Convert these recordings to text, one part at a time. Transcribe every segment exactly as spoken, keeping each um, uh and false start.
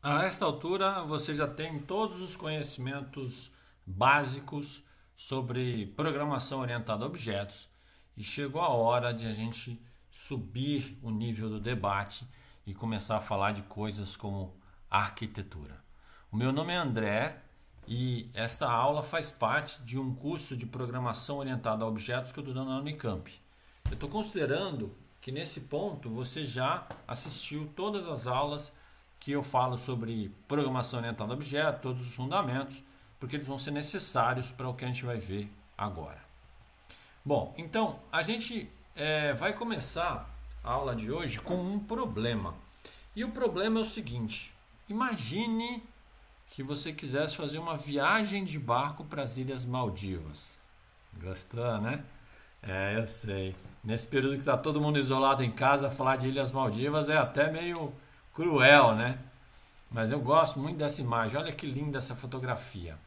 A esta altura você já tem todos os conhecimentos básicos sobre programação orientada a objetos e chegou a hora de a gente subir o nível do debate e começar a falar de coisas como arquitetura. O meu nome é André e esta aula faz parte de um curso de programação orientada a objetos que eu estou dando na Unicamp. Eu estou considerando que nesse ponto você já assistiu todas as aulas que eu falo sobre programação orientada a objetos, todos os fundamentos, porque eles vão ser necessários para o que a gente vai ver agora. Bom, então a gente é, vai começar a aula de hoje com um problema. E o problema é o seguinte: imagine que você quisesse fazer uma viagem de barco para as Ilhas Maldivas. Gostou, né? É, eu sei. Nesse período que está todo mundo isolado em casa, falar de Ilhas Maldivas é até meio cruel, né? Mas eu gosto muito dessa imagem. Olha que linda essa fotografia.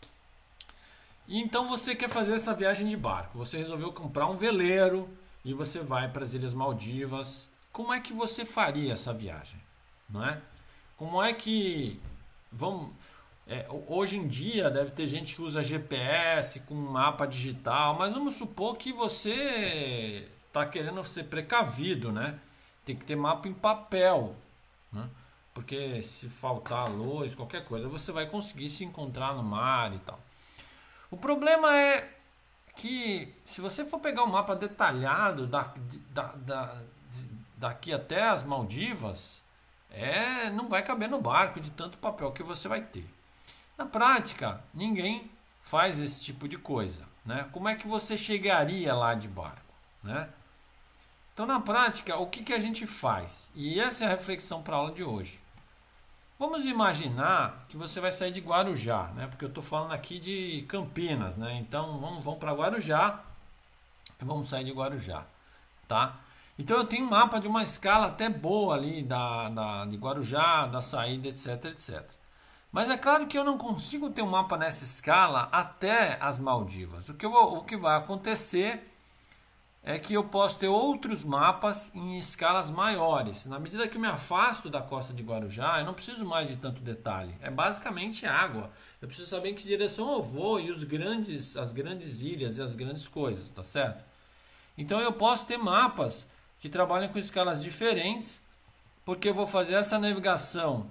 E então você quer fazer essa viagem de barco. Você resolveu comprar um veleiro e você vai para as Ilhas Maldivas. Como é que você faria essa viagem? Não é? Como é que... Vamos, é, hoje em dia deve ter gente que usa G P S com mapa digital, mas vamos supor que você está querendo ser precavido, né? Tem que ter mapa em papel, né? Porque se faltar luz, qualquer coisa, você vai conseguir se encontrar no mar e tal. O problema é que se você for pegar um mapa detalhado da, da, da, daqui até as Maldivas, é, não vai caber no barco de tanto papel que você vai ter. Na prática, ninguém faz esse tipo de coisa, né? Como é que você chegaria lá de barco, né? Então, na prática, o que, que a gente faz? E essa é a reflexão para a aula de hoje. Vamos imaginar que você vai sair de Guarujá, né? Porque eu estou falando aqui de Campinas, né? Então, vamos, vamos para Guarujá e vamos sair de Guarujá, tá? Então, eu tenho um mapa de uma escala até boa ali da, da, de Guarujá, da saída, etc, etcétera. Mas é claro que eu não consigo ter um mapa nessa escala até as Maldivas. O que, eu, o que vai acontecer é que eu posso ter outros mapas em escalas maiores. Na medida que eu me afasto da costa de Guarujá, eu não preciso mais de tanto detalhe. É basicamente água. Eu preciso saber em que direção eu vou e os grandes, as grandes ilhas e as grandes coisas, tá certo? Então eu posso ter mapas que trabalham com escalas diferentes, porque eu vou fazer essa navegação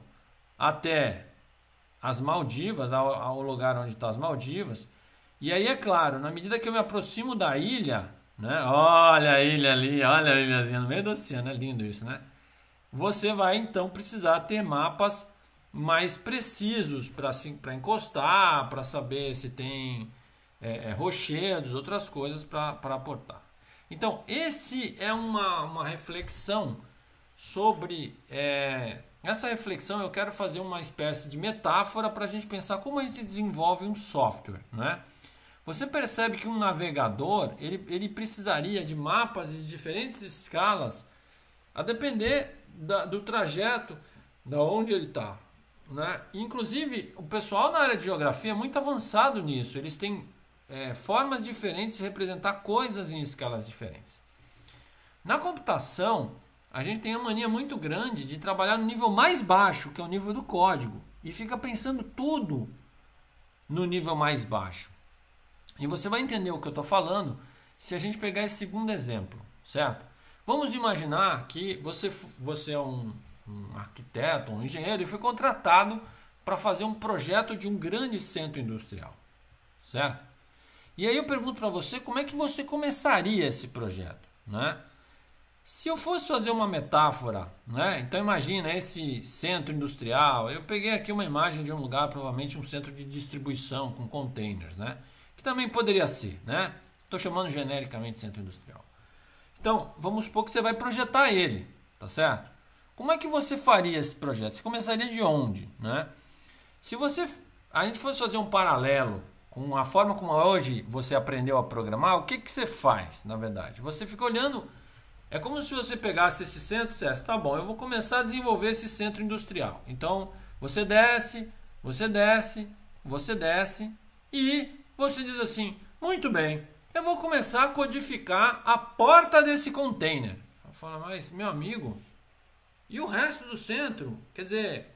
até as Maldivas, ao, ao lugar onde estão as Maldivas. E aí, é claro, na medida que eu me aproximo da ilha, né? Olha a ilha ali, olha a ilhazinha no meio do oceano, é lindo isso, né? Você vai então precisar ter mapas mais precisos para assim, para encostar, para saber se tem é, é, rochedos, outras coisas para aportar. Então, esse é uma, uma reflexão sobre... É, essa reflexão eu quero fazer uma espécie de metáfora para a gente pensar como a gente desenvolve um software, né? Você percebe que um navegador ele, ele precisaria de mapas de diferentes escalas a depender da, do trajeto da onde ele está, né? Inclusive, o pessoal na área de geografia é muito avançado nisso. Eles têm é, formas diferentes de representar coisas em escalas diferentes. Na computação, a gente tem uma mania muito grande de trabalhar no nível mais baixo, que é o nível do código, e fica pensando tudo no nível mais baixo. E você vai entender o que eu estou falando se a gente pegar esse segundo exemplo, certo? Vamos imaginar que você, você é um, um arquiteto, um engenheiro e foi contratado para fazer um projeto de um grande centro industrial, certo? E aí eu pergunto para você como é que você começaria esse projeto, né? Se eu fosse fazer uma metáfora, né? Então imagina esse centro industrial. Eu peguei aqui uma imagem de um lugar, provavelmente um centro de distribuição com containers, né? Que também poderia ser, né? Estou chamando genericamente centro industrial. Então, vamos supor que você vai projetar ele, tá certo? Como é que você faria esse projeto? Você começaria de onde, né? Se você, a gente fosse fazer um paralelo com a forma como hoje você aprendeu a programar, o que que você faz, na verdade? Você fica olhando, é como se você pegasse esse centro e dissesse, tá bom, eu vou começar a desenvolver esse centro industrial. Então, você desce, você desce, você desce e você diz assim, muito bem, eu vou começar a codificar a porta desse container. Eu falo, mas meu amigo, e o resto do centro? Quer dizer,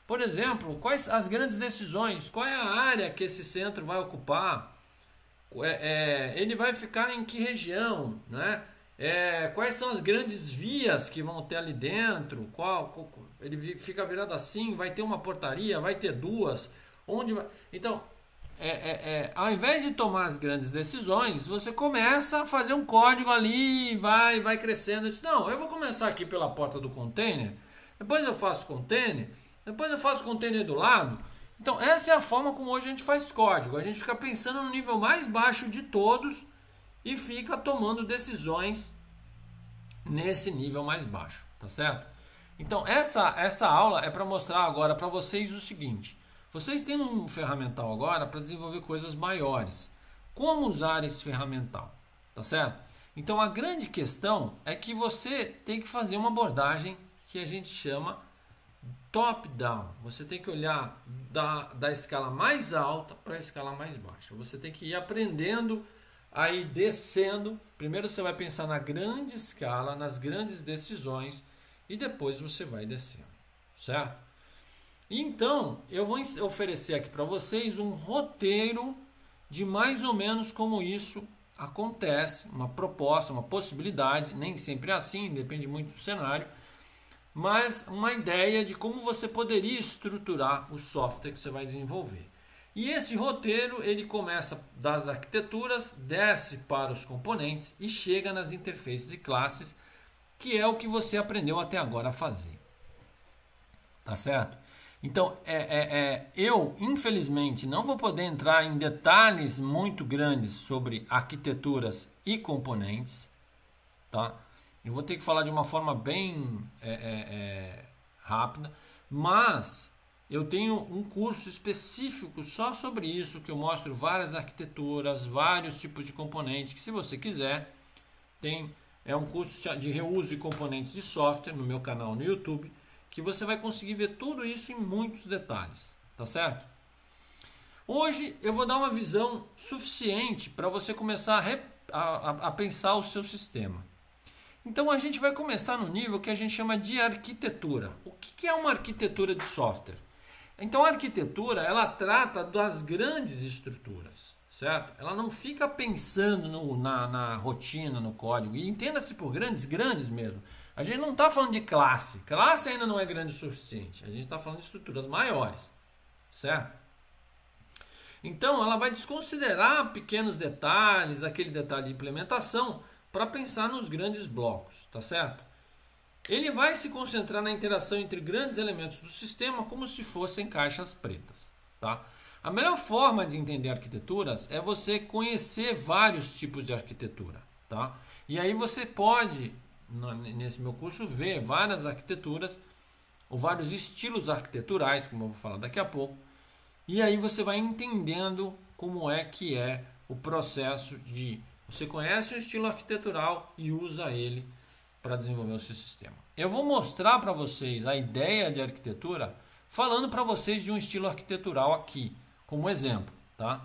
Por exemplo, quais as grandes decisões, qual é a área que esse centro vai ocupar, é, é, ele vai ficar em que região, né? É, quais são as grandes vias que vão ter ali dentro, qual, qual, ele fica virado assim, vai ter uma portaria, vai ter duas, onde vai... Então, é, é, é, ao invés de tomar as grandes decisões, você começa a fazer um código ali, vai, vai crescendo. Diz, não, eu vou começar aqui pela porta do container, depois eu faço container, depois eu faço container do lado. Então, essa é a forma como hoje a gente faz código. A gente fica pensando no nível mais baixo de todos e fica tomando decisões nesse nível mais baixo, tá certo? Então, essa, essa aula é para mostrar agora para vocês o seguinte. Vocês têm um ferramental agora para desenvolver coisas maiores. Como usar esse ferramental, tá certo? Então, a grande questão é que você tem que fazer uma abordagem que a gente chama top-down. Você tem que olhar da, da escala mais alta para a escala mais baixa. Você tem que ir aprendendo, aí descendo. Primeiro você vai pensar na grande escala, nas grandes decisões, e depois você vai descendo, certo? Então, eu vou oferecer aqui para vocês um roteiro de mais ou menos como isso acontece, uma proposta, uma possibilidade, nem sempre é assim, depende muito do cenário, mas uma ideia de como você poderia estruturar o software que você vai desenvolver. E esse roteiro, ele começa das arquiteturas, desce para os componentes e chega nas interfaces e classes, que é o que você aprendeu até agora a fazer. Tá certo? Então, é, é, é, eu, infelizmente, não vou poder entrar em detalhes muito grandes sobre arquiteturas e componentes, tá? Eu vou ter que falar de uma forma bem é, é, é, rápida, mas eu tenho um curso específico só sobre isso, que eu mostro várias arquiteturas, vários tipos de componentes, que se você quiser, tem, é um curso de reuso de componentes de software no meu canal no YouTube, que você vai conseguir ver tudo isso em muitos detalhes, tá certo? Hoje eu vou dar uma visão suficiente para você começar a, rep, a, a pensar o seu sistema. Então a gente vai começar no nível que a gente chama de arquitetura. O que é uma arquitetura de software? Então a arquitetura, ela trata das grandes estruturas, certo? Ela não fica pensando no, na, na rotina, no código. E entenda-se por grandes, grandes mesmo. A gente não está falando de classe. Classe ainda não é grande o suficiente. A gente está falando de estruturas maiores, certo? Então, ela vai desconsiderar pequenos detalhes, aquele detalhe de implementação, para pensar nos grandes blocos, tá certo? Ele vai se concentrar na interação entre grandes elementos do sistema como se fossem caixas pretas, tá? A melhor forma de entender arquiteturas é você conhecer vários tipos de arquitetura, tá? E aí você pode, nesse meu curso, ver várias arquiteturas ou vários estilos arquiteturais, como eu vou falar daqui a pouco, e aí você vai entendendo como é que é o processo de você conhece o estilo arquitetural e usa ele para desenvolver o seu sistema. Eu vou mostrar para vocês a ideia de arquitetura falando para vocês de um estilo arquitetural aqui, como exemplo, tá?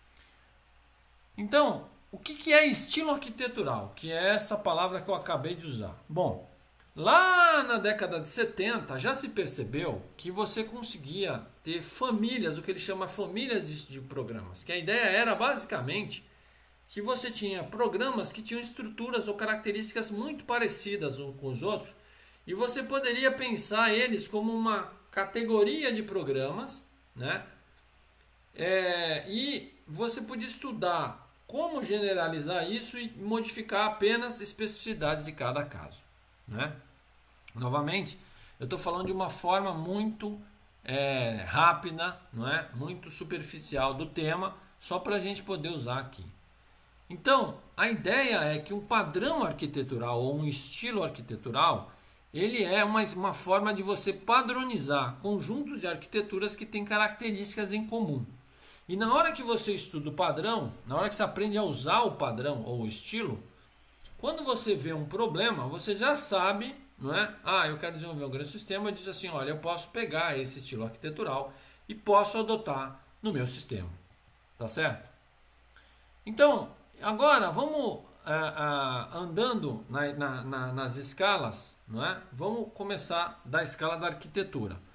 Então, o que, que é estilo arquitetural? Que é essa palavra que eu acabei de usar. Bom, lá na década de setenta já se percebeu que você conseguia ter famílias, o que ele chama famílias de, de programas. Que a ideia era basicamente que você tinha programas que tinham estruturas ou características muito parecidas uns com os outros e você poderia pensar eles como uma categoria de programas, né? É, e você podia estudar como generalizar isso e modificar apenas especificidades de cada caso, né? Novamente, eu estou falando de uma forma muito é, rápida, não é? Muito superficial do tema, só para a gente poder usar aqui. Então, a ideia é que um padrão arquitetural ou um estilo arquitetural, ele é uma, uma forma de você padronizar conjuntos de arquiteturas que têm características em comum. E na hora que você estuda o padrão, na hora que você aprende a usar o padrão ou o estilo, quando você vê um problema, você já sabe, não é? Ah, eu quero desenvolver um grande sistema, diz assim, olha, eu posso pegar esse estilo arquitetural e posso adotar no meu sistema. Tá certo? Então, agora vamos ah, ah, andando na, na, na, nas escalas, não é? Vamos começar da escala da arquitetura.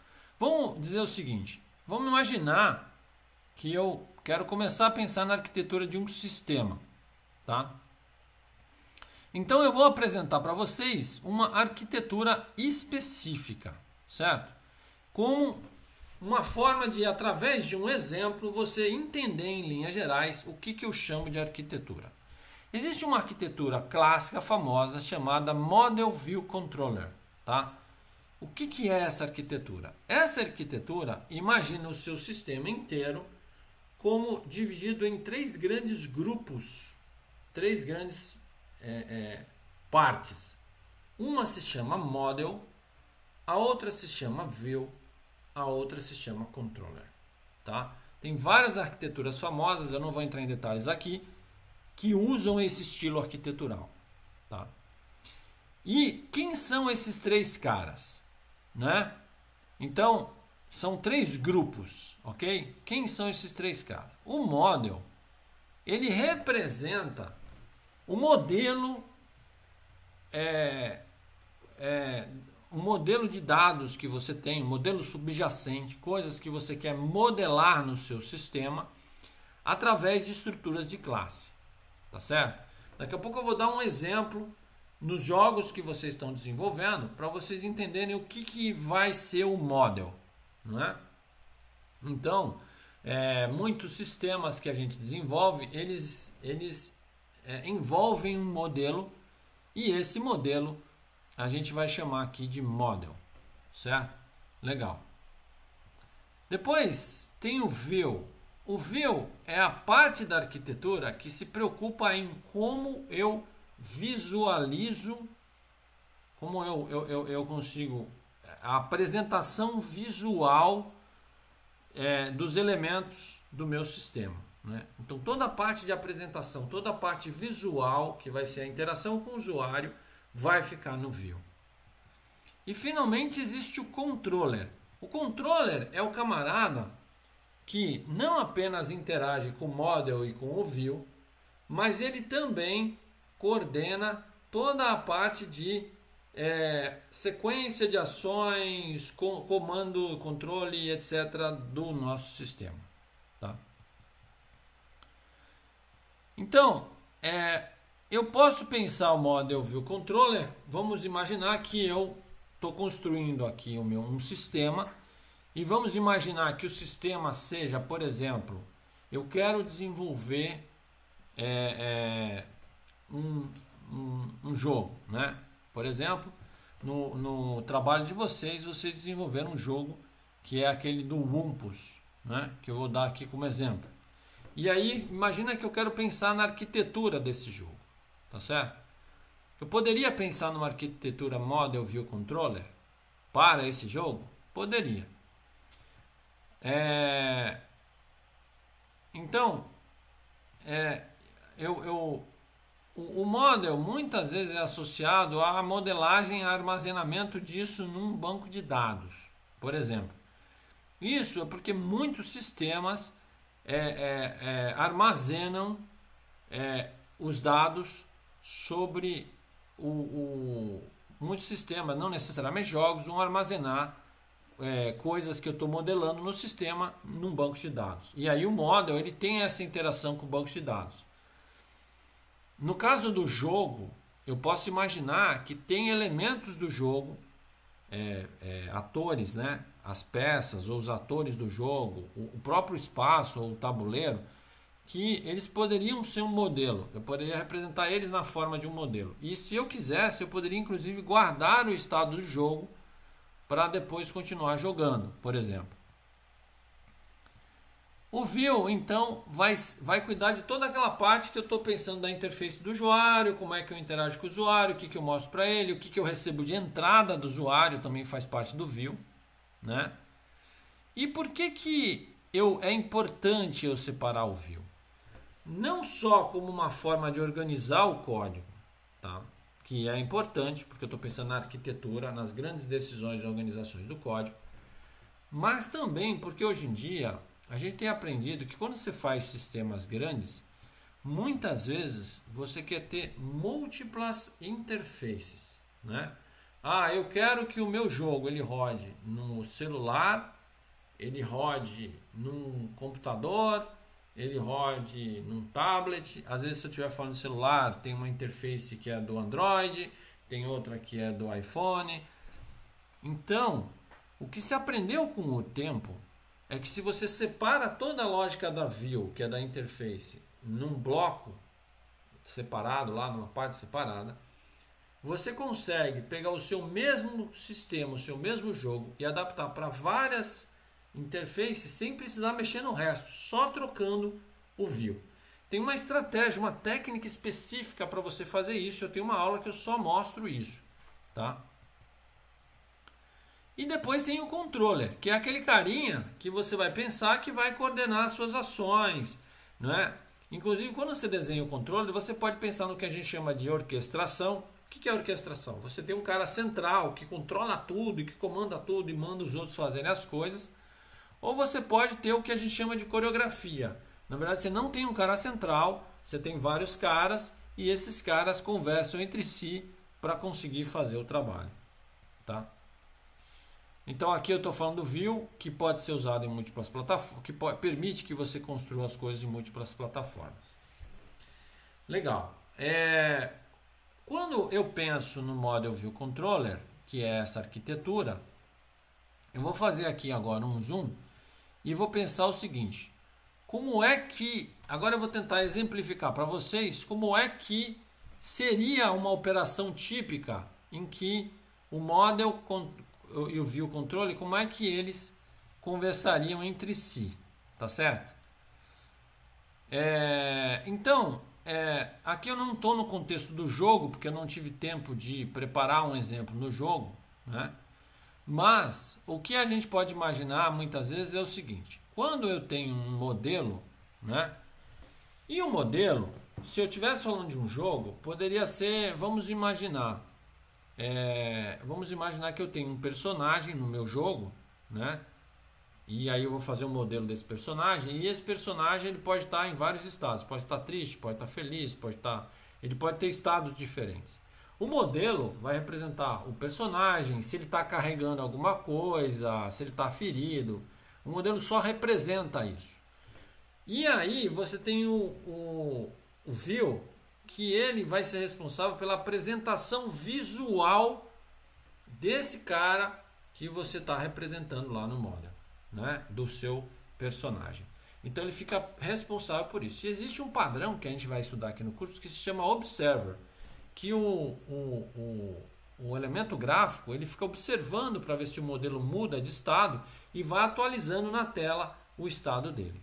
vamos dizer o seguinte, vamos imaginar que eu quero começar a pensar na arquitetura de um sistema, tá? Então eu vou apresentar para vocês uma arquitetura específica, certo? Como uma forma de, através de um exemplo, você entender em linhas gerais o que, que eu chamo de arquitetura. Existe uma arquitetura clássica famosa chamada Model View Controller, tá? O que, que é essa arquitetura? Essa arquitetura imagina o seu sistema inteiro como dividido em três grandes grupos, três grandes é, é, partes. Uma se chama Model, a outra se chama View, a outra se chama Controller. Tá? Tem várias arquiteturas famosas, eu não vou entrar em detalhes aqui, que usam esse estilo arquitetural. Tá? E quem são esses três caras? Né? Então, são três grupos, ok? Quem são esses três caras? O model, ele representa o modelo, é, é, o modelo de dados que você tem, o modelo subjacente, coisas que você quer modelar no seu sistema através de estruturas de classe, tá certo? Daqui a pouco eu vou dar um exemplo nos jogos que vocês estão desenvolvendo para vocês entenderem o que, que vai ser o model, não é? Então, é, muitos sistemas que a gente desenvolve, eles, eles é, envolvem um modelo e esse modelo a gente vai chamar aqui de model, certo? Legal. Depois tem o view. O view é a parte da arquitetura que se preocupa em como eu visualizo, como eu, eu, eu, eu consigo, a apresentação visual é, dos elementos do meu sistema. Né? Então toda a parte de apresentação, toda a parte visual, que vai ser a interação com o usuário, vai ficar no view. E finalmente existe o controller. O controller é o camarada que não apenas interage com o model e com o view, mas ele também coordena toda a parte de é, sequência de ações, com, comando, controle, etcétera do nosso sistema. Tá? Então, é, eu posso pensar o Model View Controller, vamos imaginar que eu estou construindo aqui o meu, um sistema e vamos imaginar que o sistema seja, por exemplo, eu quero desenvolver é, é, um, um, um jogo, né? Por exemplo, no, no trabalho de vocês, vocês desenvolveram um jogo que é aquele do Wumpus, né? Que eu vou dar aqui como exemplo. E aí, imagina que eu quero pensar na arquitetura desse jogo, tá certo? Eu poderia pensar numa arquitetura Model View Controller para esse jogo? Poderia. É... Então, é, eu, eu, o, o model muitas vezes é associado à modelagem, a armazenamento disso num banco de dados, por exemplo. Isso é porque muitos sistemas é, é, é, armazenam é, os dados sobre o, o, muitos sistemas, não necessariamente jogos, vão armazenar é, coisas que eu estou modelando no sistema num banco de dados. E aí o model ele tem essa interação com o banco de dados. No caso do jogo, eu posso imaginar que tem elementos do jogo, é, é, atores, né? As peças ou os atores do jogo, o, o próprio espaço ou o tabuleiro, que eles poderiam ser um modelo. Eu poderia representar eles na forma de um modelo. E se eu quisesse, eu poderia inclusive guardar o estado do jogo para depois continuar jogando, por exemplo. O View, então, vai, vai cuidar de toda aquela parte que eu estou pensando da interface do usuário, como é que eu interajo com o usuário, o que, que eu mostro para ele, o que, que eu recebo de entrada do usuário, também faz parte do View. Né? E por que, que eu, é importante eu separar o View? Não só como uma forma de organizar o código, tá? Que é importante, porque eu estou pensando na arquitetura, nas grandes decisões de organizações do código, mas também porque hoje em dia a gente tem aprendido que quando você faz sistemas grandes, muitas vezes você quer ter múltiplas interfaces, né? Ah, eu quero que o meu jogo ele rode no celular, ele rode num computador, ele rode num tablet. Às vezes, se eu estiver falando de celular, tem uma interface que é do Android, tem outra que é do iPhone. Então, o que se aprendeu com o tempo é que se você separa toda a lógica da view, que é da interface, num bloco separado, lá numa parte separada, você consegue pegar o seu mesmo sistema, o seu mesmo jogo e adaptar para várias interfaces sem precisar mexer no resto, só trocando o view. Tem uma estratégia, uma técnica específica para você fazer isso. Eu tenho uma aula que eu só mostro isso, tá? E depois tem o controller, que é aquele carinha que você vai pensar que vai coordenar as suas ações, não é? Inclusive, quando você desenha o controller, você pode pensar no que a gente chama de orquestração. O que é orquestração? Você tem um cara central que controla tudo e que comanda tudo e manda os outros fazerem as coisas. Ou você pode ter o que a gente chama de coreografia. Na verdade, você não tem um cara central, você tem vários caras e esses caras conversam entre si para conseguir fazer o trabalho, tá? Então aqui eu estou falando do view, que pode ser usado em múltiplas plataformas, que pode, permite que você construa as coisas em múltiplas plataformas. Legal. É, quando eu penso no Model View Controller, que é essa arquitetura, eu vou fazer aqui agora um zoom e vou pensar o seguinte: como é que, agora eu vou tentar exemplificar para vocês como é que seria uma operação típica em que o Model e o View Controller, como é que eles conversariam entre si, tá certo? É, então, é, aqui eu não estou no contexto do jogo, porque eu não tive tempo de preparar um exemplo no jogo, né? Mas o que a gente pode imaginar muitas vezes é o seguinte: quando eu tenho um modelo, né? E o modelo, se eu estivesse falando de um jogo, poderia ser, vamos imaginar, É, vamos imaginar que eu tenho um personagem no meu jogo, né? E aí eu vou fazer um modelo desse personagem. E esse personagem ele pode estar em vários estados. Pode estar triste, pode estar feliz, pode estar... ele pode ter estados diferentes. O modelo vai representar o personagem, se ele está carregando alguma coisa, se ele está ferido. O modelo só representa isso. E aí você tem o, o, o view, que ele vai ser responsável pela apresentação visual desse cara que você está representando lá no model, né? Do seu personagem. Então ele fica responsável por isso. E existe um padrão que a gente vai estudar aqui no curso que se chama Observer, que o, o, o, o elemento gráfico ele fica observando para ver se o modelo muda de estado e vai atualizando na tela o estado dele.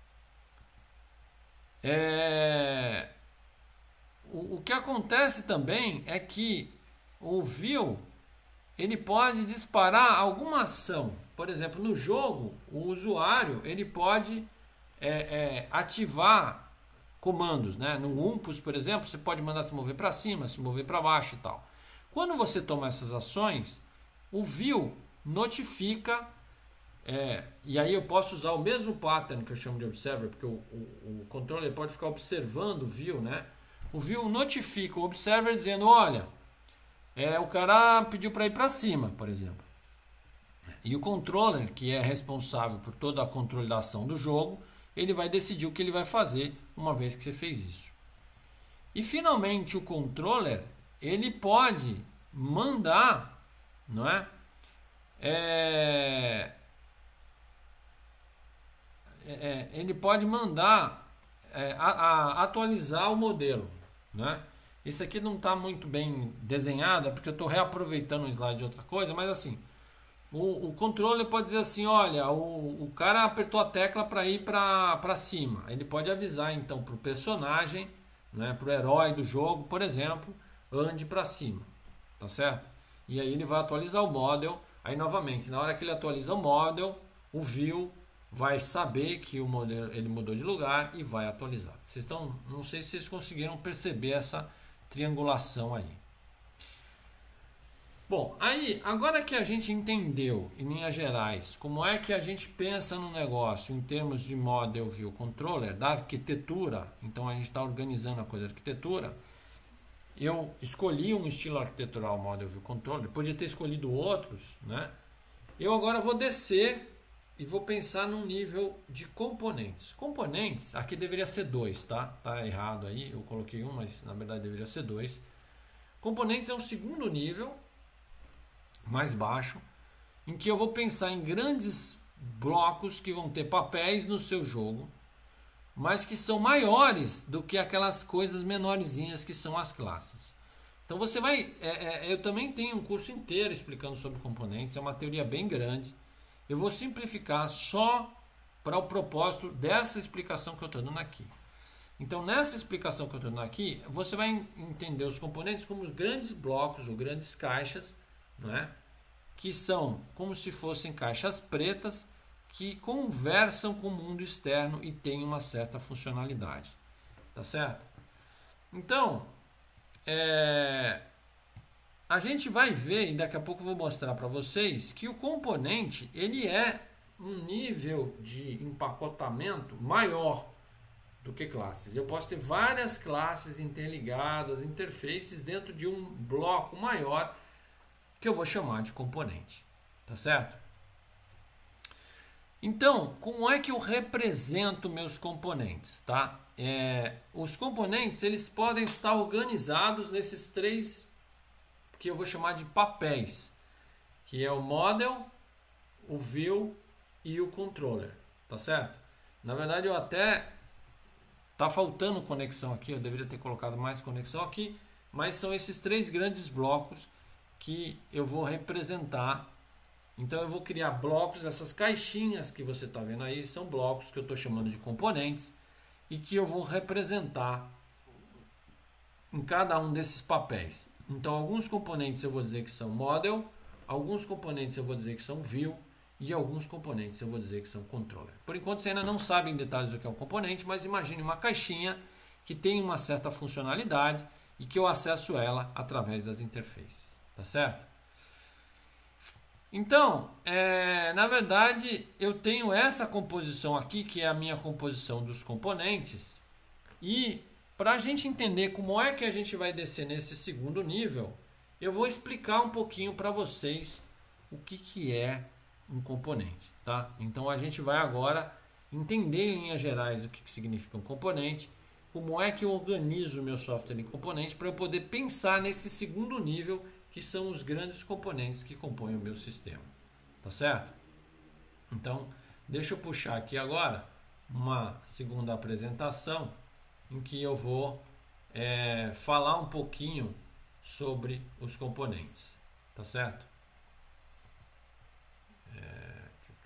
É... O, o que acontece também é que o view ele pode disparar alguma ação. Por exemplo, no jogo, o usuário ele pode é, é, ativar comandos, né? No Umpus, por exemplo, você pode mandar se mover para cima, se mover para baixo e tal. Quando você toma essas ações, o view notifica, é, e aí eu posso usar o mesmo pattern que eu chamo de observer, porque o, o, o controller pode ficar observando o view, né? O view notifica o observer dizendo, olha, é, o cara pediu para ir para cima, por exemplo. E o controller, que é responsável por toda a controle da ação do jogo, ele vai decidir o que ele vai fazer uma vez que você fez isso. E finalmente o controller, ele pode mandar, não é? É, é ele pode mandar é, a, a, atualizar o modelo, né? Isso aqui não está muito bem desenhado, é porque eu estou reaproveitando um slide de outra coisa, mas assim, o, o controller pode dizer assim, olha, o, o cara apertou a tecla para ir para cima. Ele pode avisar então para o personagem, né, para o herói do jogo, por exemplo, ande para cima, tá certo? E aí ele vai atualizar o model. Aí novamente, na hora que ele atualiza o model, o view vai saber que o modelo ele mudou de lugar e vai atualizar. Vocês estão, não sei se vocês conseguiram perceber essa triangulação aí. Bom, aí agora que a gente entendeu em linhas gerais como é que a gente pensa no negócio em termos de Model View Controller, da arquitetura, então a gente está organizando a coisa da arquitetura. Eu escolhi um estilo arquitetural Model View Controller, podia ter escolhido outros, né? Eu agora vou descer e vou pensar num nível de componentes. Componentes, aqui deveria ser dois, tá? Tá errado aí, eu coloquei um, mas na verdade deveria ser dois. Componentes é um segundo nível, mais baixo, em que eu vou pensar em grandes blocos que vão ter papéis no seu jogo, mas que são maiores do que aquelas coisas menorzinhas que são as classes. Então você vai... É, é, eu também tenho um curso inteiro explicando sobre componentes, é uma teoria bem grande. Eu vou simplificar só para o propósito dessa explicação que eu estou dando aqui. Então, nessa explicação que eu estou dando aqui, você vai entender os componentes como grandes blocos ou grandes caixas, não é? Que são como se fossem caixas pretas que conversam com o mundo externo e têm uma certa funcionalidade. Tá certo? Então, é... a gente vai ver, e daqui a pouco eu vou mostrar para vocês, que o componente ele é um nível de empacotamento maior do que classes. Eu posso ter várias classes interligadas, interfaces dentro de um bloco maior que eu vou chamar de componente. Tá certo? Então, como é que eu represento meus componentes? Tá? É, os componentes eles podem estar organizados nesses três que eu vou chamar de papéis, que é o model, o view e o controller, tá certo? Na verdade, eu até tá faltando conexão aqui, eu deveria ter colocado mais conexão aqui, mas são esses três grandes blocos que eu vou representar. Então eu vou criar blocos, essas caixinhas que você está vendo aí são blocos que eu estou chamando de componentes e que eu vou representar em cada um desses papéis. Então, alguns componentes eu vou dizer que são model, alguns componentes eu vou dizer que são view e alguns componentes eu vou dizer que são controller. Por enquanto, você ainda não sabe em detalhes o que é um componente, mas imagine uma caixinha que tem uma certa funcionalidade e que eu acesso ela através das interfaces. Tá certo? Então, é, na verdade, eu tenho essa composição aqui, que é a minha composição dos componentes, e para a gente entender como é que a gente vai descer nesse segundo nível, eu vou explicar um pouquinho para vocês o que, que é um componente. Tá? Então a gente vai agora entender em linhas gerais o que, que significa um componente, como é que eu organizo o meu software em componente para eu poder pensar nesse segundo nível, que são os grandes componentes que compõem o meu sistema. Tá certo? Então, deixa eu puxar aqui agora uma segunda apresentação em que eu vou é, falar um pouquinho sobre os componentes, tá certo? É...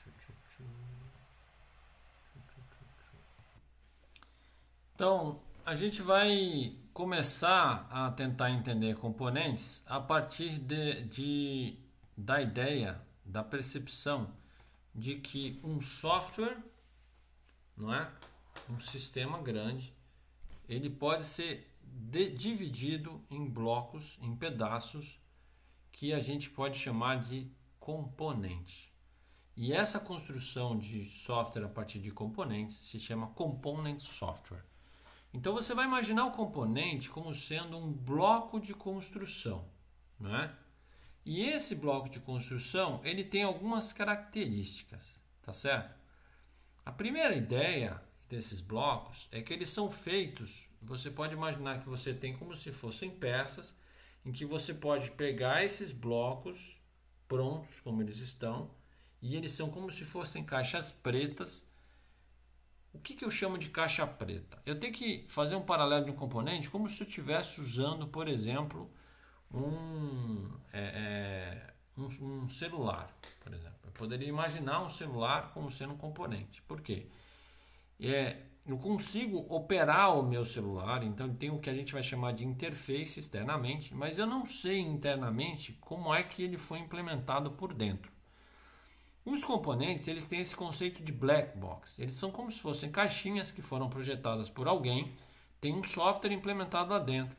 Então, a gente vai começar a tentar entender componentes a partir de, de, da ideia, da percepção de que um software, não é? Um sistema grande, ele pode ser de, dividido em blocos, em pedaços, que a gente pode chamar de componente. E essa construção de software a partir de componentes se chama component software. Então você vai imaginar o componente como sendo um bloco de construção, não é? E esse bloco de construção, ele tem algumas características, tá certo? A primeira ideia desses blocos é que eles são feitos, você pode imaginar que você tem como se fossem peças, em que você pode pegar esses blocos prontos, como eles estão, e eles são como se fossem caixas pretas. O que, que eu chamo de caixa preta? Eu tenho que fazer um paralelo de um componente como se eu estivesse usando, por exemplo, um, é, é, um, um celular, por exemplo. Eu poderia imaginar um celular como sendo um componente. Por quê? É, eu consigo operar o meu celular, então tem o que a gente vai chamar de interface externamente, mas eu não sei internamente como é que ele foi implementado por dentro. Os componentes, eles têm esse conceito de black box. Eles são como se fossem caixinhas que foram projetadas por alguém, tem um software implementado lá dentro.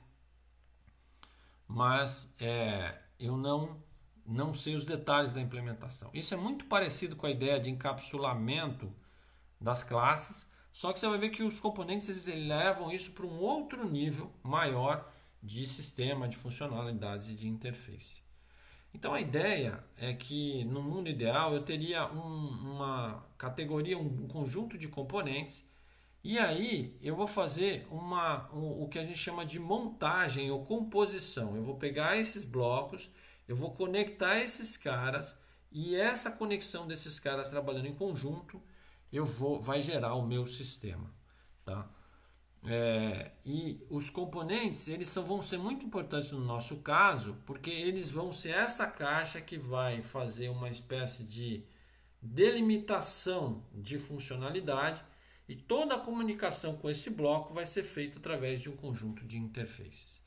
Mas é, eu não, não sei os detalhes da implementação. Isso é muito parecido com a ideia de encapsulamento das classes, só que você vai ver que os componentes eles levam isso para um outro nível maior de sistema, de funcionalidades e de interface. Então a ideia é que no mundo ideal eu teria um, uma categoria, um conjunto de componentes, e aí eu vou fazer uma, um, o que a gente chama de montagem ou composição. Eu vou pegar esses blocos, eu vou conectar esses caras, e essa conexão desses caras trabalhando em conjunto eu vou, vai gerar o meu sistema. Tá? É, e os componentes eles são, vão ser muito importantes no nosso caso, porque eles vão ser essa caixa que vai fazer uma espécie de delimitação de funcionalidade, e toda a comunicação com esse bloco vai ser feita através de um conjunto de interfaces.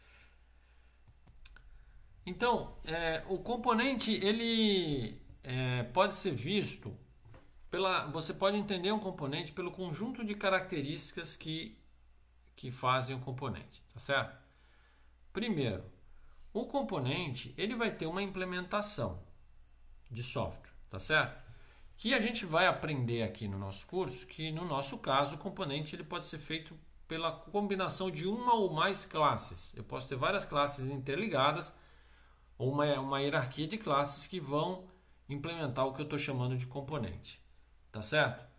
Então, é, o componente ele é, pode ser visto pela, você pode entender um componente pelo conjunto de características que que fazem o componente, tá certo? Primeiro, o componente ele vai ter uma implementação de software, tá certo? Que a gente vai aprender aqui no nosso curso, que no nosso caso o componente ele pode ser feito pela combinação de uma ou mais classes. Eu posso ter várias classes interligadas ou uma, uma hierarquia de classes que vão implementar o que eu estou chamando de componente, tá certo?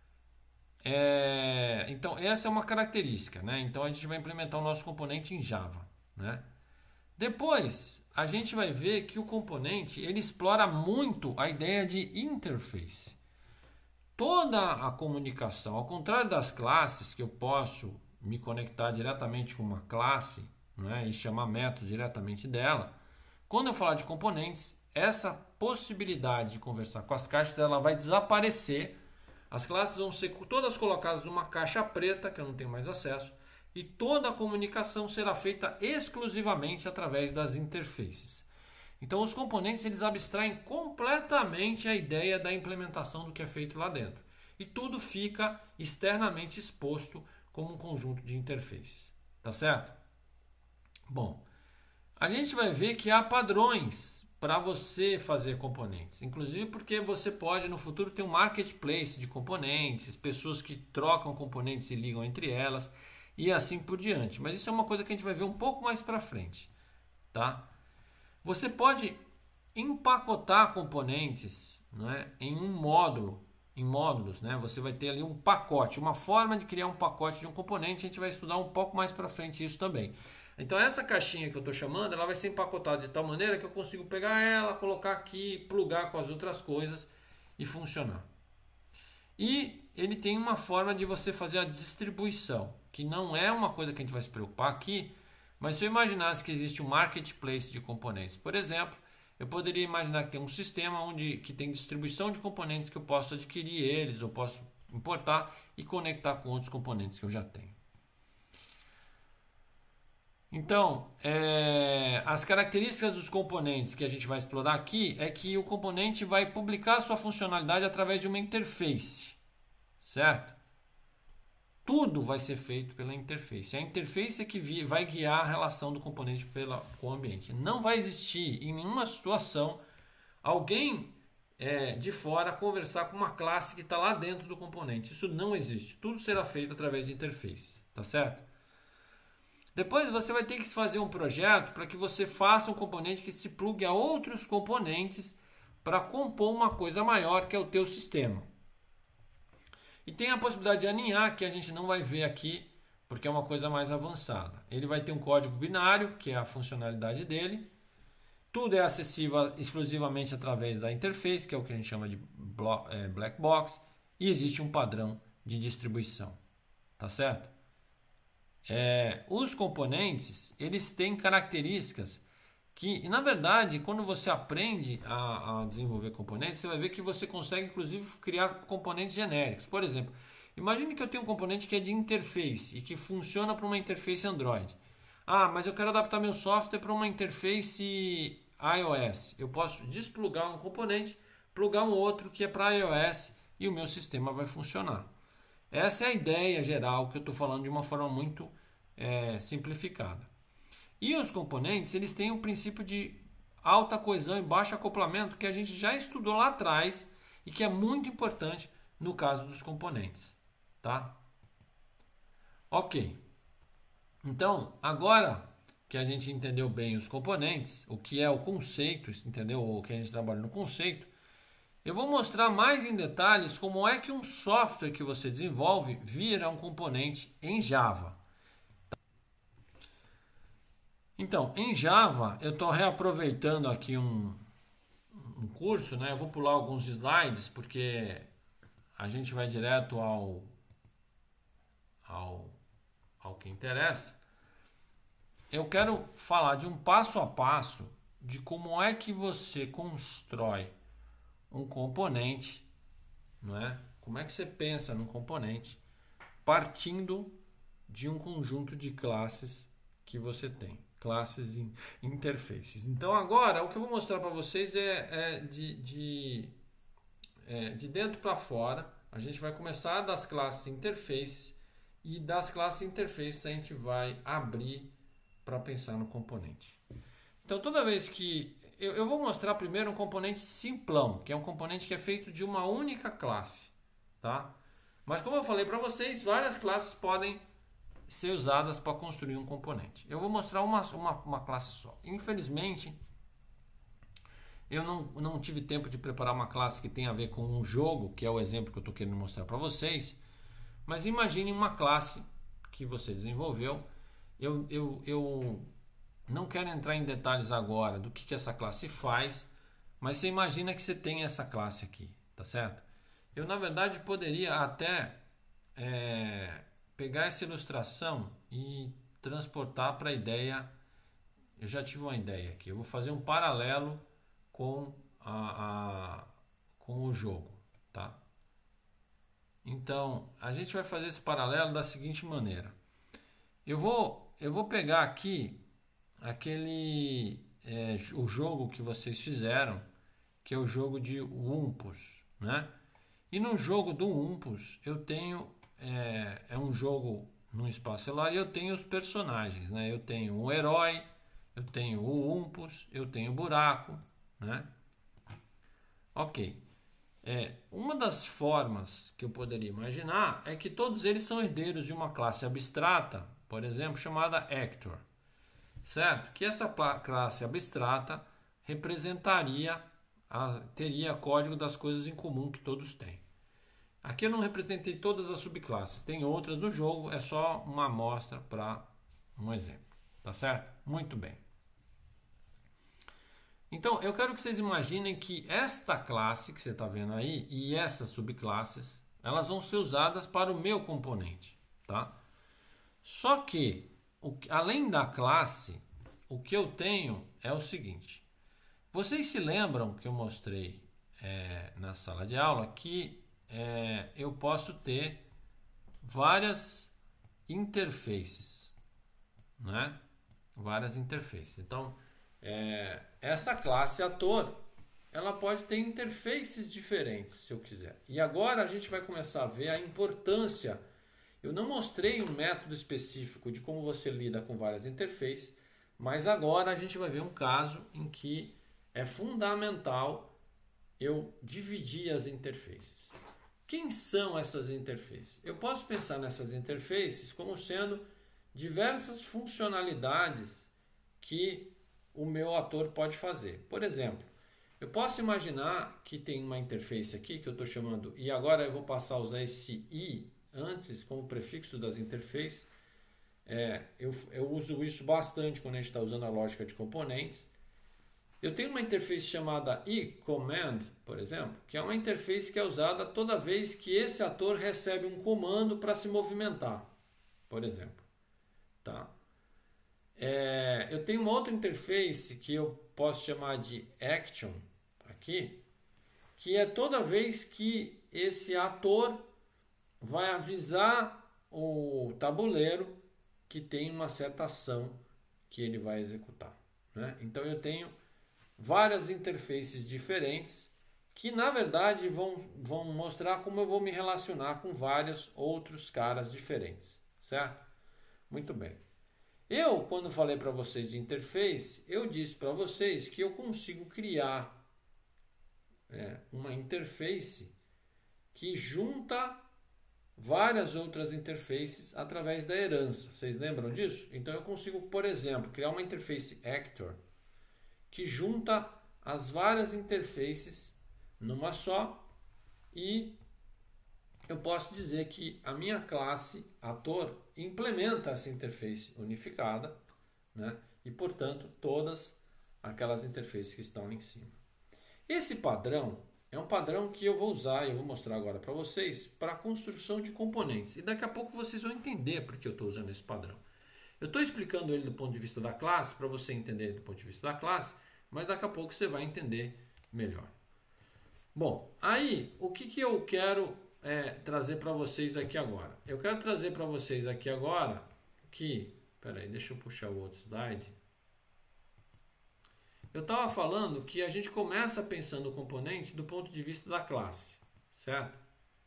É, então, essa é uma característica, né? Então, a gente vai implementar o nosso componente em Java, né? Depois, a gente vai ver que o componente ele explora muito a ideia de interface. Toda a comunicação, ao contrário das classes, que eu posso me conectar diretamente com uma classe, né, e chamar método diretamente dela, quando eu falar de componentes, essa possibilidade de conversar com as caixas ela vai desaparecer. As classes vão ser todas colocadas numa caixa preta, que eu não tenho mais acesso, e toda a comunicação será feita exclusivamente através das interfaces. Então, os componentes eles abstraem completamente a ideia da implementação do que é feito lá dentro. E tudo fica externamente exposto como um conjunto de interfaces. Tá certo? Bom, a gente vai ver que há padrões para você fazer componentes, inclusive porque você pode no futuro ter um marketplace de componentes, pessoas que trocam componentes e ligam entre elas e assim por diante. Mas isso é uma coisa que a gente vai ver um pouco mais para frente, tá? Você pode empacotar componentes, né, em um módulo, em módulos, né? Você vai ter ali um pacote, uma forma de criar um pacote de um componente. A gente vai estudar um pouco mais para frente isso também. Então essa caixinha que eu estou chamando, ela vai ser empacotada de tal maneira que eu consigo pegar ela, colocar aqui, plugar com as outras coisas e funcionar. E ele tem uma forma de você fazer a distribuição, que não é uma coisa que a gente vai se preocupar aqui, mas se eu imaginasse que existe um marketplace de componentes, por exemplo, eu poderia imaginar que tem um sistema onde que tem distribuição de componentes que eu posso adquirir eles, ou posso importar e conectar com outros componentes que eu já tenho. Então, é, as características dos componentes que a gente vai explorar aqui é que o componente vai publicar sua funcionalidade através de uma interface, certo? Tudo vai ser feito pela interface. A interface é que vai guiar a relação do componente pela, com o ambiente. Não vai existir em nenhuma situação alguém é, de fora conversar com uma classe que está lá dentro do componente. Isso não existe. Tudo será feito através de interface, tá certo? Depois você vai ter que fazer um projeto para que você faça um componente que se plugue a outros componentes para compor uma coisa maior que é o teu sistema. E tem a possibilidade de aninhar, que a gente não vai ver aqui, porque é uma coisa mais avançada. Ele vai ter um código binário, que é a funcionalidade dele. Tudo é acessível exclusivamente através da interface, que é o que a gente chama de black box. E existe um padrão de distribuição. Tá certo? É, os componentes eles têm características que, na verdade, quando você aprende a, a desenvolver componentes, você vai ver que você consegue, inclusive, criar componentes genéricos. Por exemplo, imagine que eu tenho um componente que é de interface e que funciona para uma interface Android. Ah, mas eu quero adaptar meu software para uma interface iOS. Eu posso desplugar um componente, plugar um outro que é para iOS e o meu sistema vai funcionar. Essa é a ideia geral que eu estou falando de uma forma muito é, simplificada. E os componentes eles têm o princípio de alta coesão e baixo acoplamento que a gente já estudou lá atrás e que é muito importante no caso dos componentes. Tá? Ok. Então, agora que a gente entendeu bem os componentes, o que é o conceito, entendeu? O que a gente trabalha no conceito, Eu vou mostrar mais em detalhes como é que um software que você desenvolve vira um componente em Java. Então, em Java, eu estou reaproveitando aqui um, um curso, né? Eu vou pular alguns slides porque a gente vai direto ao, ao, ao que interessa. Eu quero falar de um passo a passo de como é que você constrói um componente, não é? Como é que você pensa num componente partindo de um conjunto de classes que você tem, classes e interfaces. Então agora o que eu vou mostrar para vocês é, é de, de, é, de dentro para fora. A gente vai começar das classes interfaces e das classes interfaces a gente vai abrir para pensar no componente. Então toda vez que Eu, eu vou mostrar primeiro um componente simplão, que é um componente que é feito de uma única classe, tá? Mas como eu falei para vocês, várias classes podem ser usadas para construir um componente. Eu vou mostrar uma, uma, uma classe só. Infelizmente, eu não, não tive tempo de preparar uma classe que tem a ver com um jogo, que é o exemplo que eu estou querendo mostrar para vocês. Mas imagine uma classe que você desenvolveu. Eu... eu, eu Não quero entrar em detalhes agora do que, que essa classe faz, mas você imagina que você tem essa classe aqui, tá certo? Eu, na verdade, poderia até é, pegar essa ilustração e transportar para a ideia. Eu já tive uma ideia aqui. Eu vou fazer um paralelo com, a, a, com o jogo, tá? Então, a gente vai fazer esse paralelo da seguinte maneira. Eu vou, eu vou pegar aqui aquele é, o jogo que vocês fizeram, que é o jogo de Wumpus, né? E no jogo do Wumpus eu tenho é, é um jogo num espaço celular e eu tenho os personagens, né? Eu tenho o herói, eu tenho o Wumpus, eu tenho o buraco, né? Ok. É, uma das formas que eu poderia imaginar é que todos eles são herdeiros de uma classe abstrata, por exemplo, chamada Actor. Certo? Que essa classe abstrata representaria, a, teria código das coisas em comum que todos têm. Aqui eu não representei todas as subclasses, tem outras no jogo, é só uma amostra para um exemplo. Tá certo? Muito bem. Então eu quero que vocês imaginem que esta classe que você está vendo aí e essas subclasses, elas vão ser usadas para o meu componente. Tá? Só que O, além da classe, o que eu tenho é o seguinte. Vocês se lembram que eu mostrei é, na sala de aula que é, eu posso ter várias interfaces, né? Várias interfaces. Então, é, essa classe ator, ela pode ter interfaces diferentes, se eu quiser. E agora a gente vai começar a ver a importância. Eu não mostrei um método específico de como você lida com várias interfaces, mas agora a gente vai ver um caso em que é fundamental eu dividir as interfaces. Quem são essas interfaces? Eu posso pensar nessas interfaces como sendo diversas funcionalidades que o meu ator pode fazer. Por exemplo, eu posso imaginar que tem uma interface aqui que eu estou chamando, e agora eu vou passar a usar esse i antes como prefixo das interfaces. É, eu, eu uso isso bastante quando a gente está usando a lógica de componentes. Eu tenho uma interface chamada iCommand, por exemplo, que é uma interface que é usada toda vez que esse ator recebe um comando para se movimentar, por exemplo. Tá? É, eu tenho uma outra interface que eu posso chamar de Action, aqui, que é toda vez que esse ator vai avisar o tabuleiro que tem uma certa ação que ele vai executar. Né? Então eu tenho várias interfaces diferentes que na verdade vão, vão mostrar como eu vou me relacionar com vários outros caras diferentes. Certo? Muito bem. Eu, quando falei para vocês de interface, eu disse para vocês que eu consigo criar é, uma interface que junta várias outras interfaces através da herança. Vocês lembram disso? Então eu consigo, por exemplo, criar uma interface Actor que junta as várias interfaces numa só, e eu posso dizer que a minha classe ator implementa essa interface unificada, né? E, portanto, todas aquelas interfaces que estão ali em cima. Esse padrão é um padrão que eu vou usar, e eu vou mostrar agora para vocês, para a construção de componentes. E daqui a pouco vocês vão entender por que eu estou usando esse padrão. Eu estou explicando ele do ponto de vista da classe, para você entender do ponto de vista da classe, mas daqui a pouco você vai entender melhor. Bom, aí o que, que eu quero é, trazer para vocês aqui agora? Eu quero trazer para vocês aqui agora que... Peraí, deixa eu puxar o outro slide. Eu estava falando que a gente começa pensando o componente do ponto de vista da classe, certo?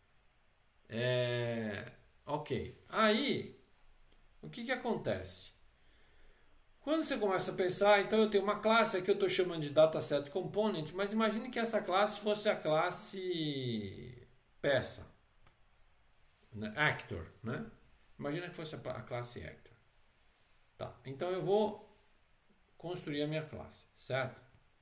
É, ok. Aí, o que, que acontece? Quando você começa a pensar, então eu tenho uma classe aqui, eu estou chamando de dataset component, mas imagine que essa classe fosse a classe peça, né? Actor, né? Imagina que fosse a classe actor. Tá, então eu vou construir a minha classe, certo?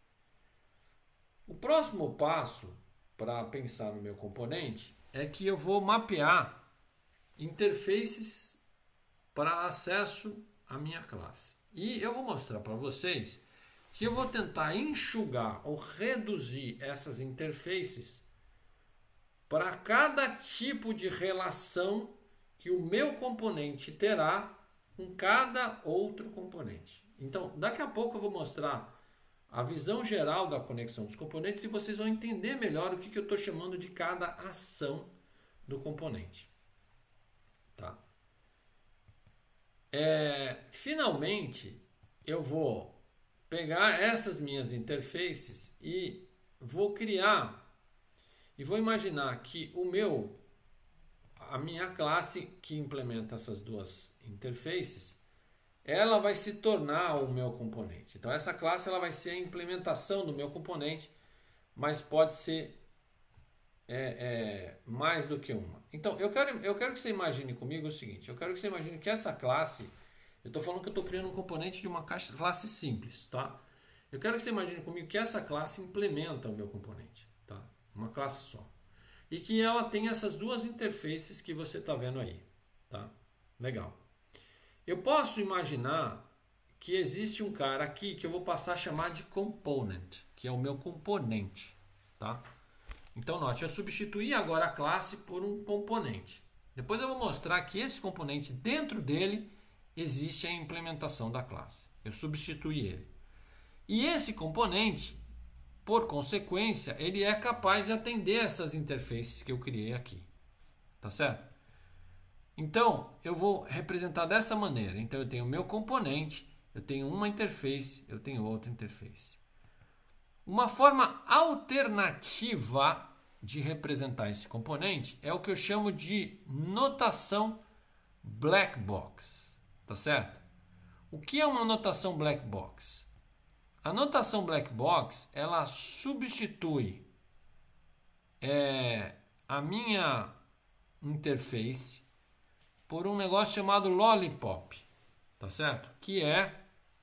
O próximo passo para pensar no meu componente é que eu vou mapear interfaces para acesso à minha classe. E eu vou mostrar para vocês que eu vou tentar enxugar ou reduzir essas interfaces para cada tipo de relação que o meu componente terá com cada outro componente. Então, daqui a pouco eu vou mostrar a visão geral da conexão dos componentes e vocês vão entender melhor o que, que eu estou chamando de cada ação do componente. Tá? É, finalmente, eu vou pegar essas minhas interfaces e vou criar e vou imaginar que o meu, a minha classe que implementa essas duas interfaces, ela vai se tornar o meu componente. Então essa classe ela vai ser a implementação do meu componente, mas pode ser é, é, mais do que uma. Então eu quero, eu quero que você imagine comigo o seguinte, eu quero que você imagine que essa classe, eu estou falando que eu estou criando um componente de uma classe simples, tá? Eu quero que você imagine comigo que essa classe implementa o meu componente, tá? Uma classe só. E que ela tem essas duas interfaces que você está vendo aí, tá? Legal. Eu posso imaginar que existe um cara aqui que eu vou passar a chamar de component, que é o meu componente, tá? Então, note, eu substituí agora a classe por um componente. Depois eu vou mostrar que esse componente, dentro dele, existe a implementação da classe. Eu substituí ele. E esse componente, por consequência, ele é capaz de atender essas interfaces que eu criei aqui, tá certo? Então, eu vou representar dessa maneira. Então, eu tenho o meu componente, eu tenho uma interface, eu tenho outra interface. Uma forma alternativa de representar esse componente é o que eu chamo de notação black box. Tá certo? O que é uma notação black box? A notação black box, ela substitui é, a minha interface por um negócio chamado lollipop, tá certo? Que é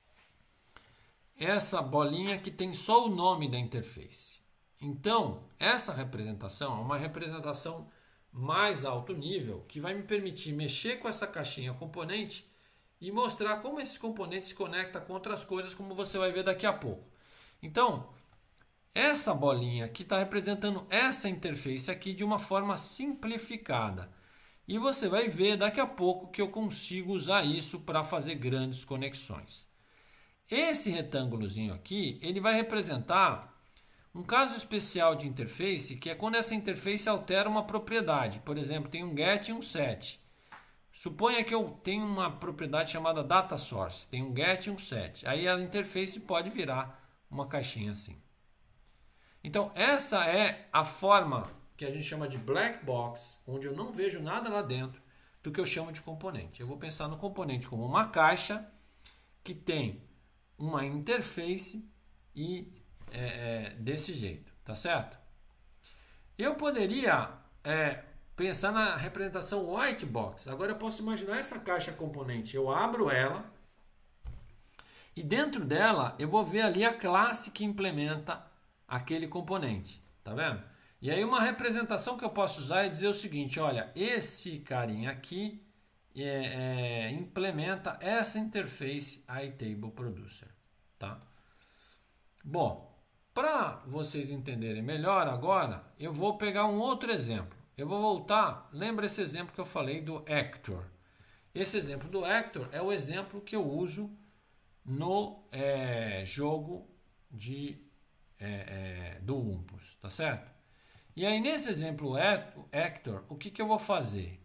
essa bolinha que tem só o nome da interface. Então, essa representação é uma representação mais alto nível que vai me permitir mexer com essa caixinha componente e mostrar como esse componente se conecta com outras coisas, como você vai ver daqui a pouco. Então, essa bolinha aqui está representando essa interface aqui de uma forma simplificada. E você vai ver daqui a pouco que eu consigo usar isso para fazer grandes conexões. Esse retângulozinho aqui, ele vai representar um caso especial de interface, que é quando essa interface altera uma propriedade. Por exemplo, tem um get e um set. Suponha que eu tenho uma propriedade chamada data source, tem um get e um set. Aí a interface pode virar uma caixinha assim. Então, essa é a forma que a gente chama de black box, onde eu não vejo nada lá dentro do que eu chamo de componente. Eu vou pensar no componente como uma caixa que tem uma interface e é, é, desse jeito, tá certo? Eu poderia é, pensar na representação white box. Agora eu posso imaginar essa caixa componente. Eu abro ela e dentro dela eu vou ver ali a classe que implementa aquele componente. Tá vendo? E aí uma representação que eu posso usar é dizer o seguinte, olha, esse carinha aqui é, é, implementa essa interface iTableProducer, tá? Bom, para vocês entenderem melhor agora, eu vou pegar um outro exemplo. Eu vou voltar, lembra esse exemplo que eu falei do Actor. Esse exemplo do Actor é o exemplo que eu uso no é, jogo de, é, é, do Olympus, tá certo? E aí nesse exemplo Actor, o que, que eu vou fazer?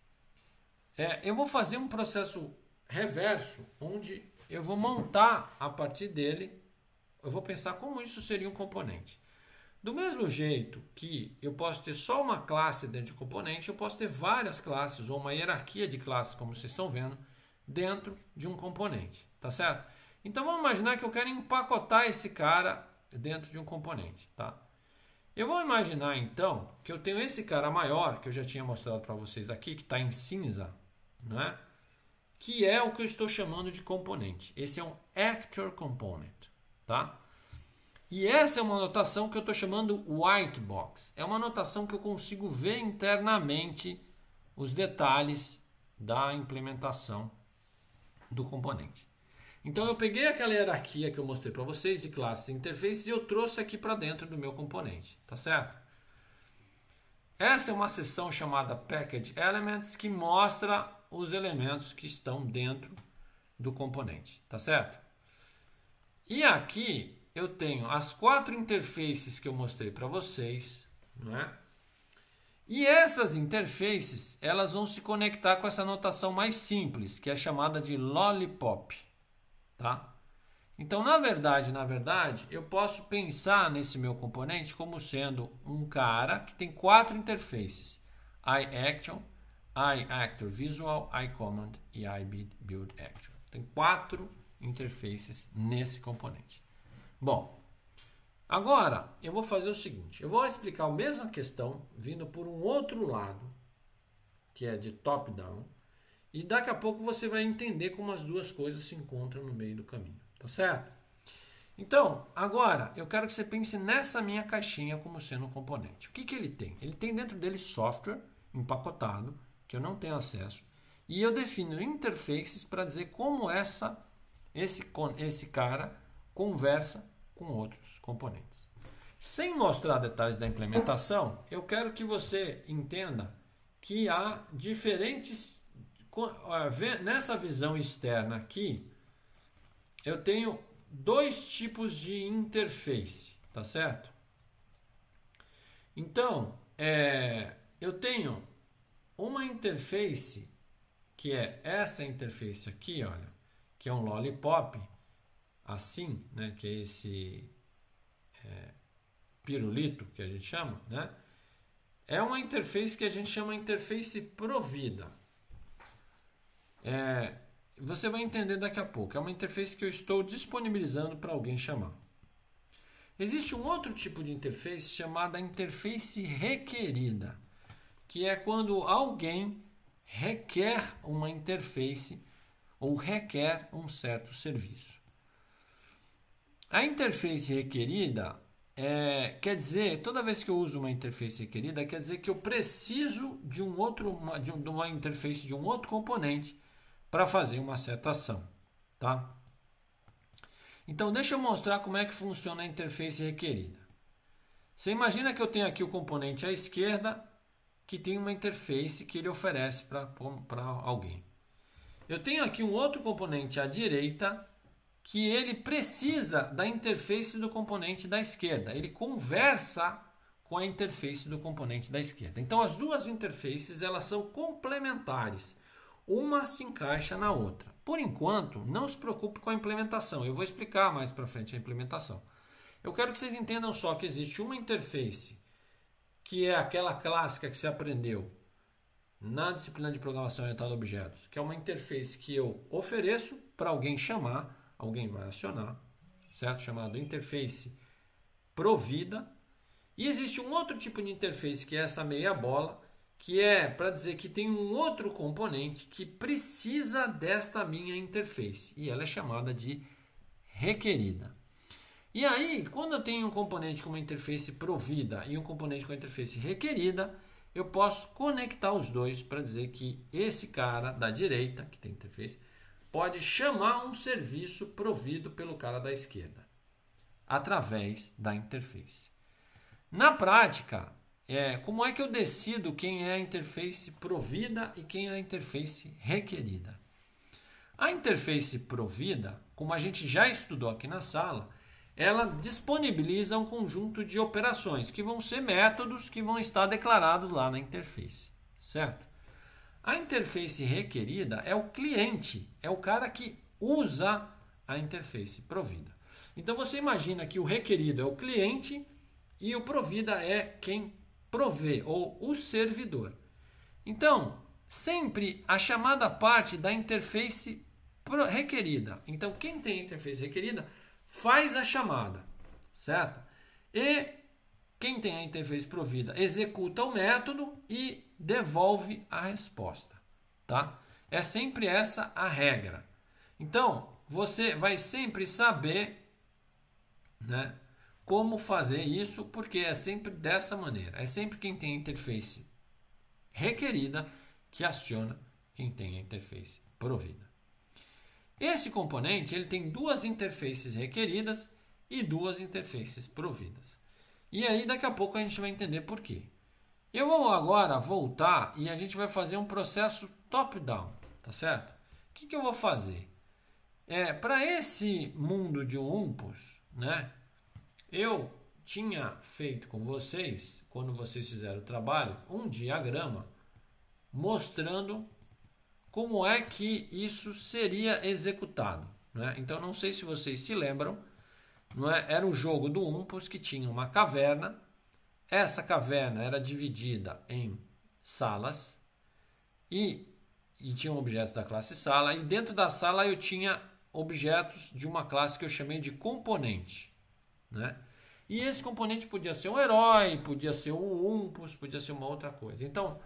É, eu vou fazer um processo reverso, onde eu vou montar a partir dele, eu vou pensar como isso seria um componente. Do mesmo jeito que eu posso ter só uma classe dentro de componente, eu posso ter várias classes ou uma hierarquia de classes, como vocês estão vendo, dentro de um componente, tá certo? Então vamos imaginar que eu quero empacotar esse cara dentro de um componente, tá? Eu vou imaginar então que eu tenho esse cara maior, que eu já tinha mostrado para vocês aqui, que está em cinza, não é? Que é o que eu estou chamando de componente. Esse é um Actor Component, tá? E essa é uma notação que eu estou chamando white box. É uma notação que eu consigo ver internamente os detalhes da implementação do componente. Então eu peguei aquela hierarquia que eu mostrei para vocês de classes e interfaces e eu trouxe aqui para dentro do meu componente, tá certo? Essa é uma seção chamada Package Elements que mostra os elementos que estão dentro do componente, tá certo? E aqui eu tenho as quatro interfaces que eu mostrei para vocês, não é? E essas interfaces, elas vão se conectar com essa notação mais simples, que é chamada de lollipop, tá? Então, na verdade, na verdade, eu posso pensar nesse meu componente como sendo um cara que tem quatro interfaces: iAction, iActorVisual, iCommand e iBuildAction. Tem quatro interfaces nesse componente. Bom, agora eu vou fazer o seguinte, eu vou explicar a mesma questão vindo por um outro lado, que é de top-down, e daqui a pouco você vai entender como as duas coisas se encontram no meio do caminho, tá certo? Então, agora eu quero que você pense nessa minha caixinha como sendo um componente. O que, que ele tem? Ele tem dentro dele software empacotado, que eu não tenho acesso, e eu defino interfaces para dizer como essa, esse, esse cara conversa com outros componentes. Sem mostrar detalhes da implementação, eu quero que você entenda que há diferentes... Nessa visão externa aqui, eu tenho dois tipos de interface, tá certo? Então, é, eu tenho uma interface, que é essa interface aqui, olha, que é um lollipop, assim, né, que é esse é, pirulito que a gente chama, né, é uma interface que a gente chama interface provida. É, você vai entender daqui a pouco. É uma interface que eu estou disponibilizando para alguém chamar. Existe um outro tipo de interface chamada interface requerida, que é quando alguém requer uma interface ou requer um certo serviço. A interface requerida é, quer dizer, toda vez que eu uso uma interface requerida, quer dizer que eu preciso de, um outro, uma, de, um, de uma interface de um outro componente para fazer uma certa ação, tá? Então, deixa eu mostrar como é que funciona a interface requerida. Você imagina que eu tenho aqui o componente à esquerda, que tem uma interface que ele oferece para alguém. Eu tenho aqui um outro componente à direita, que ele precisa da interface do componente da esquerda. Ele conversa com a interface do componente da esquerda. Então, as duas interfaces elas são complementares. Uma se encaixa na outra. Por enquanto, não se preocupe com a implementação. Eu vou explicar mais para frente a implementação. Eu quero que vocês entendam só que existe uma interface, que é aquela clássica que você aprendeu na disciplina de programação orientada a objetos, que é uma interface que eu ofereço para alguém chamar, alguém vai acionar, certo? Chamado interface provida. E existe um outro tipo de interface, que é essa meia bola, que é para dizer que tem um outro componente que precisa desta minha interface. E ela é chamada de requerida. E aí, quando eu tenho um componente com uma interface provida e um componente com a interface requerida, eu posso conectar os dois para dizer que esse cara da direita, que tem interface, pode chamar um serviço provido pelo cara da esquerda, através da interface. Na prática, é, como é que eu decido quem é a interface provida e quem é a interface requerida? A interface provida, como a gente já estudou aqui na sala, ela disponibiliza um conjunto de operações, que vão ser métodos que vão estar declarados lá na interface, certo? A interface requerida é o cliente, é o cara que usa a interface provida. Então você imagina que o requerido é o cliente e o provida é quem provê, ou o servidor. Então, sempre a chamada parte da interface requerida. Então, quem tem a interface requerida faz a chamada, certo? E quem tem a interface provida executa o método e devolve a resposta, tá? É sempre essa a regra. Então, você vai sempre saber, né, como fazer isso, porque é sempre dessa maneira. É sempre quem tem a interface requerida que aciona quem tem a interface provida. Esse componente ele tem duas interfaces requeridas e duas interfaces providas. E aí daqui a pouco a gente vai entender por quê. Eu vou agora voltar e a gente vai fazer um processo top-down, tá certo? O que, que eu vou fazer? É, para esse mundo de Olympus, né, eu tinha feito com vocês, quando vocês fizeram o trabalho, um diagrama mostrando como é que isso seria executado, né? Então, não sei se vocês se lembram, não é? Era um jogo do Olympus que tinha uma caverna. Essa caverna era dividida em salas e, e tinham objetos da classe sala. E dentro da sala eu tinha objetos de uma classe que eu chamei de componente, né? E esse componente podia ser um herói, podia ser um Olympus, podia ser uma outra coisa. Então,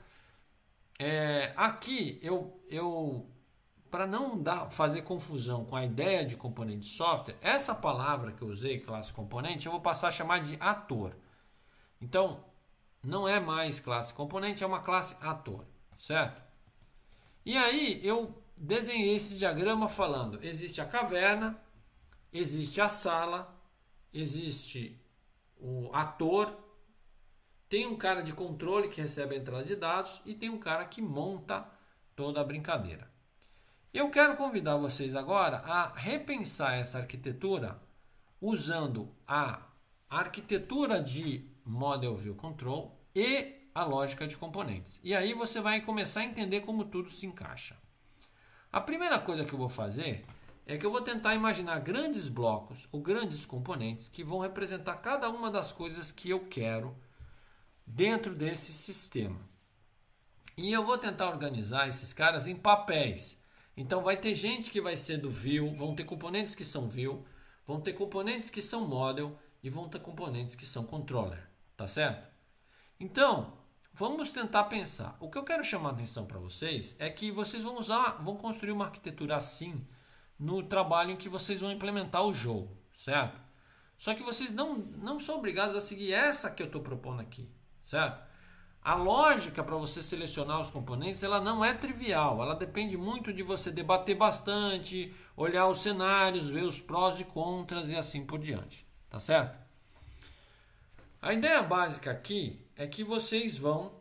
É, aqui, eu, eu para não dar, fazer confusão com a ideia de componente de software, essa palavra que eu usei, classe componente, eu vou passar a chamar de ator. Então, não é mais classe componente, é uma classe ator, certo? E aí, eu desenhei esse diagrama falando, existe a caverna, existe a sala, existe o ator, tem um cara de controle que recebe a entrada de dados e tem um cara que monta toda a brincadeira. Eu quero convidar vocês agora a repensar essa arquitetura usando a arquitetura de Model View Control e a lógica de componentes. E aí você vai começar a entender como tudo se encaixa. A primeira coisa que eu vou fazer é que eu vou tentar imaginar grandes blocos ou grandes componentes que vão representar cada uma das coisas que eu quero dentro desse sistema. E eu vou tentar organizar esses caras em papéis. Então vai ter gente que vai ser do View, vão ter componentes que são View, vão ter componentes que são Model e vão ter componentes que são Controller, tá certo? Então, vamos tentar pensar. O que eu quero chamar a atenção para vocês é que vocês vão usar, vão construir uma arquitetura assim no trabalho em que vocês vão implementar o jogo, certo? Só que vocês não, não são obrigados a seguir essa que eu estou propondo aqui, certo? A lógica para você selecionar os componentes, ela não é trivial, ela depende muito de você debater bastante, olhar os cenários, ver os prós e contras e assim por diante, tá certo? A ideia básica aqui é que vocês vão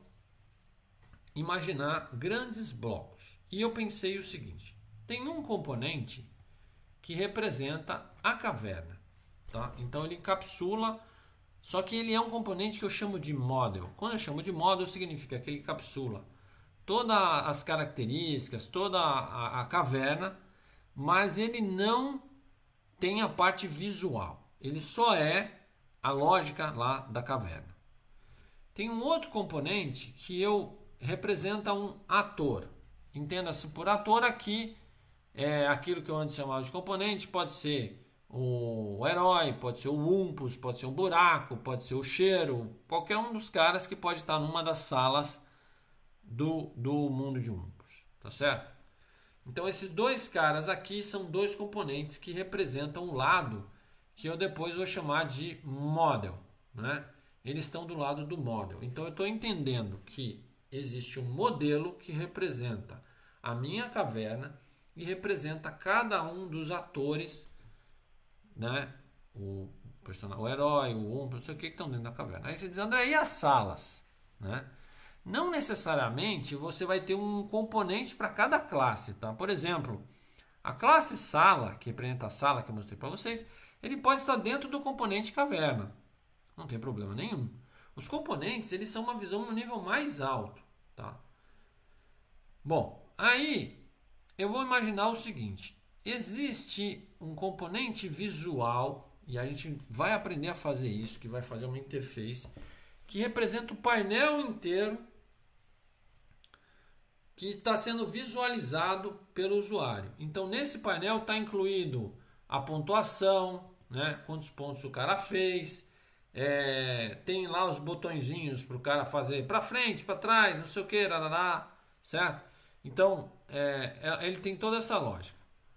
imaginar grandes blocos. E eu pensei o seguinte, tem um componente que representa a caverna, tá? Então ele encapsula. Só que ele é um componente que eu chamo de model. Quando eu chamo de model, significa que ele encapsula todas as características, toda a, a caverna, mas ele não tem a parte visual. Ele só é a lógica lá da caverna. Tem um outro componente que eu representa um ator. Entenda-se por ator aqui, é aquilo que eu antes chamava de componente, pode ser o herói, pode ser o Olympus, pode ser um buraco, pode ser o cheiro, qualquer um dos caras que pode estar numa das salas do, do mundo de Olympus, tá certo? Então esses dois caras aqui são dois componentes que representam o lado que eu depois vou chamar de model, né? Eles estão do lado do model. Então eu estou entendendo que existe um modelo que representa a minha caverna e representa cada um dos atores, né? O personagem, o herói, o um, não sei o que, que estão dentro da caverna. Aí você diz, André, e as salas? Né? Não necessariamente você vai ter um componente para cada classe, tá? Por exemplo, a classe sala, que representa a sala que eu mostrei para vocês, ele pode estar dentro do componente caverna. Não tem problema nenhum. Os componentes, eles são uma visão no nível mais alto, tá? Bom, aí eu vou imaginar o seguinte. Existe um componente visual, e a gente vai aprender a fazer isso, que vai fazer uma interface, que representa o painel inteiro que está sendo visualizado pelo usuário. Então, nesse painel está incluído a pontuação, né? Quantos pontos o cara fez, é, tem lá os botõezinhos para o cara fazer para frente, para trás, não sei o que, rarará, certo? Então, é, ele tem toda essa lógica.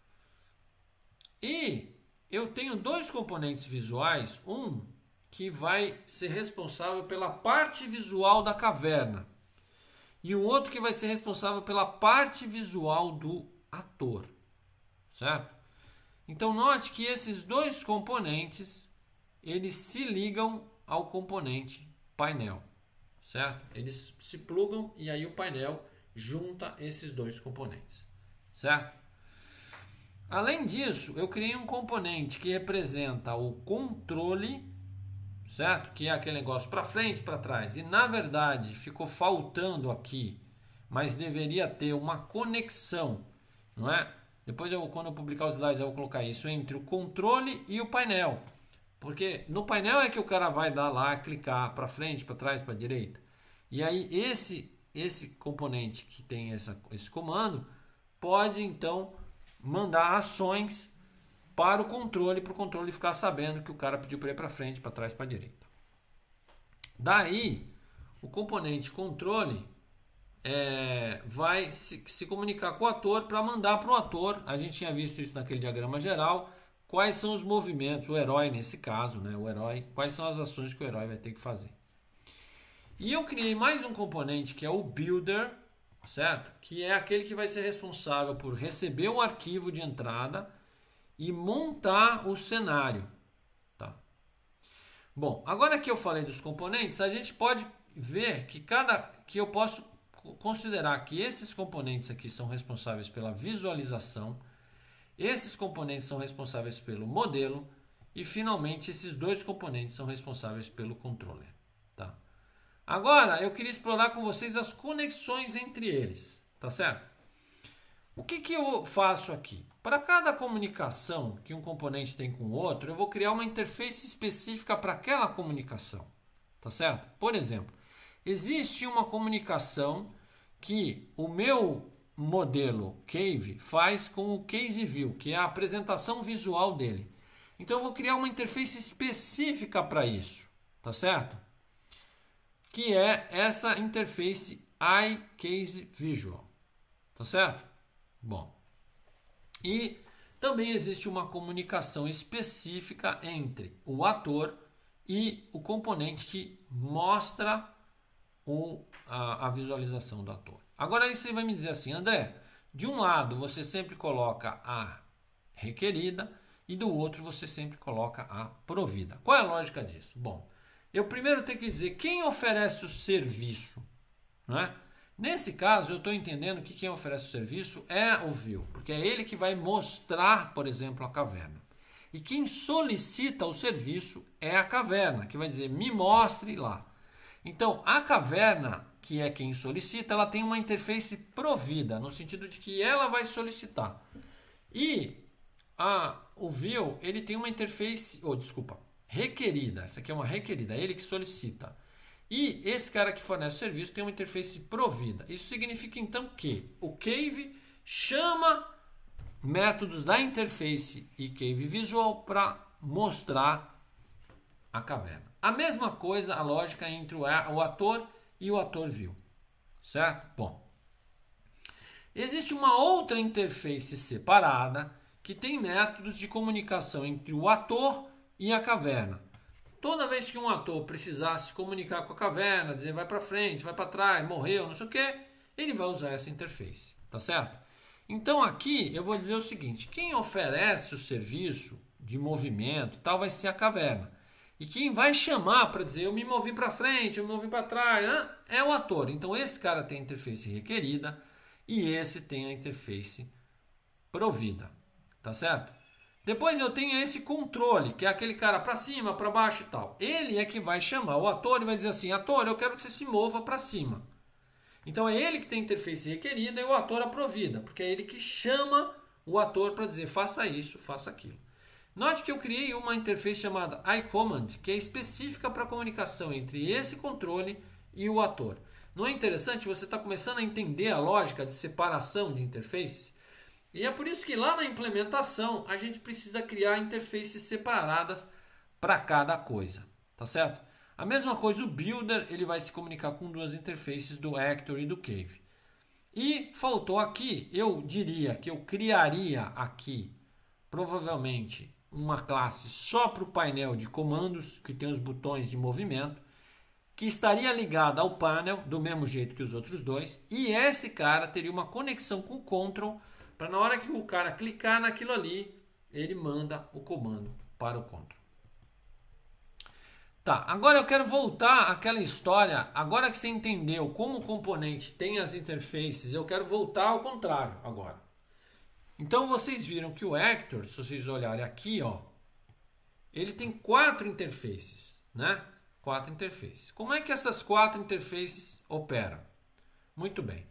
E eu tenho dois componentes visuais, um que vai ser responsável pela parte visual da caverna e o outro que vai ser responsável pela parte visual do ator, certo? Então note que esses dois componentes, eles se ligam ao componente painel, certo? Eles se plugam e aí o painel junta esses dois componentes, certo? Além disso, eu criei um componente que representa o controle, certo? Que é aquele negócio para frente, para trás. E na verdade ficou faltando aqui, mas deveria ter uma conexão, não é? Depois, eu, quando eu publicar os slides, eu vou colocar isso entre o controle e o painel. Porque no painel é que o cara vai dar lá, clicar para frente, para trás, para direita. E aí esse, esse componente que tem essa, esse comando pode então mandar ações para o controle, para o controle ficar sabendo que o cara pediu para ir para frente, para trás, para direita. Daí, o componente controle é, vai se, se comunicar com o ator para mandar para o ator, a gente tinha visto isso naquele diagrama geral, quais são os movimentos, o herói nesse caso, né, o herói, quais são as ações que o herói vai ter que fazer. E eu criei mais um componente que é o builder, certo? Que é aquele que vai ser responsável por receber o arquivo de entrada e montar o cenário, tá? Bom, agora que eu falei dos componentes, a gente pode ver que cada que eu posso considerar que esses componentes aqui são responsáveis pela visualização, esses componentes são responsáveis pelo modelo e finalmente esses dois componentes são responsáveis pelo controller, tá? Agora eu queria explorar com vocês as conexões entre eles, tá certo? O que que eu faço aqui? Para cada comunicação que um componente tem com o outro, eu vou criar uma interface específica para aquela comunicação, tá certo? Por exemplo, existe uma comunicação que o meu modelo Cave faz com o Case View, que é a apresentação visual dele. Então eu vou criar uma interface específica para isso, tá certo? Que é essa interface iCaseVisual, tá certo? Bom, e também existe uma comunicação específica entre o ator e o componente que mostra o, a, a visualização do ator. Agora aí você vai me dizer assim, André, de um lado você sempre coloca a requerida e do outro você sempre coloca a provida. Qual é a lógica disso? Bom, eu primeiro tenho que dizer quem oferece o serviço, não é? Nesse caso, eu estou entendendo que quem oferece o serviço é o view, porque é ele que vai mostrar, por exemplo, a caverna. E quem solicita o serviço é a caverna, que vai dizer, me mostre lá. Então, a caverna, que é quem solicita, ela tem uma interface provida, no sentido de que ela vai solicitar. E a, o view, ele tem uma interface, oh, desculpa, requerida. Essa aqui é uma requerida, é ele que solicita. E esse cara que fornece o serviço tem uma interface provida. Isso significa então que o Cave chama métodos da interface e Cave Visual para mostrar a caverna. A mesma coisa, a lógica entre o ator e o ator view, certo? Bom, existe uma outra interface separada que tem métodos de comunicação entre o ator e a caverna. Toda vez que um ator precisar se comunicar com a caverna, dizer vai para frente, vai para trás, morreu, não sei o que, ele vai usar essa interface, tá certo? Então aqui eu vou dizer o seguinte, quem oferece o serviço de movimento tal vai ser a caverna. E quem vai chamar para dizer eu me movi para frente, eu me movi para trás, é o ator. Então esse cara tem a interface requerida e esse tem a interface provida, tá certo? Depois eu tenho esse controle, que é aquele cara para cima, para baixo e tal. Ele é que vai chamar o ator e vai dizer assim, ator, eu quero que você se mova para cima. Então é ele que tem a interface requerida e o ator a provida, porque é ele que chama o ator para dizer faça isso, faça aquilo. Note que eu criei uma interface chamada iCommand, que é específica para a comunicação entre esse controle e o ator. Não é interessante? Você está começando a entender a lógica de separação de interfaces? E é por isso que lá na implementação a gente precisa criar interfaces separadas para cada coisa, tá certo? A mesma coisa o Builder, ele vai se comunicar com duas interfaces do Actor e do Cave. E faltou aqui, eu diria que eu criaria aqui provavelmente uma classe só para o painel de comandos, que tem os botões de movimento, que estaria ligada ao painel do mesmo jeito que os outros dois, e esse cara teria uma conexão com o Control, para na hora que o cara clicar naquilo ali, ele manda o comando para o Control. Tá, agora eu quero voltar àquela história, agora que você entendeu como o componente tem as interfaces, eu quero voltar ao contrário agora. Então vocês viram que o Actor, se vocês olharem aqui, ó, ele tem quatro interfaces, né? Quatro interfaces. Como é que essas quatro interfaces operam? Muito bem.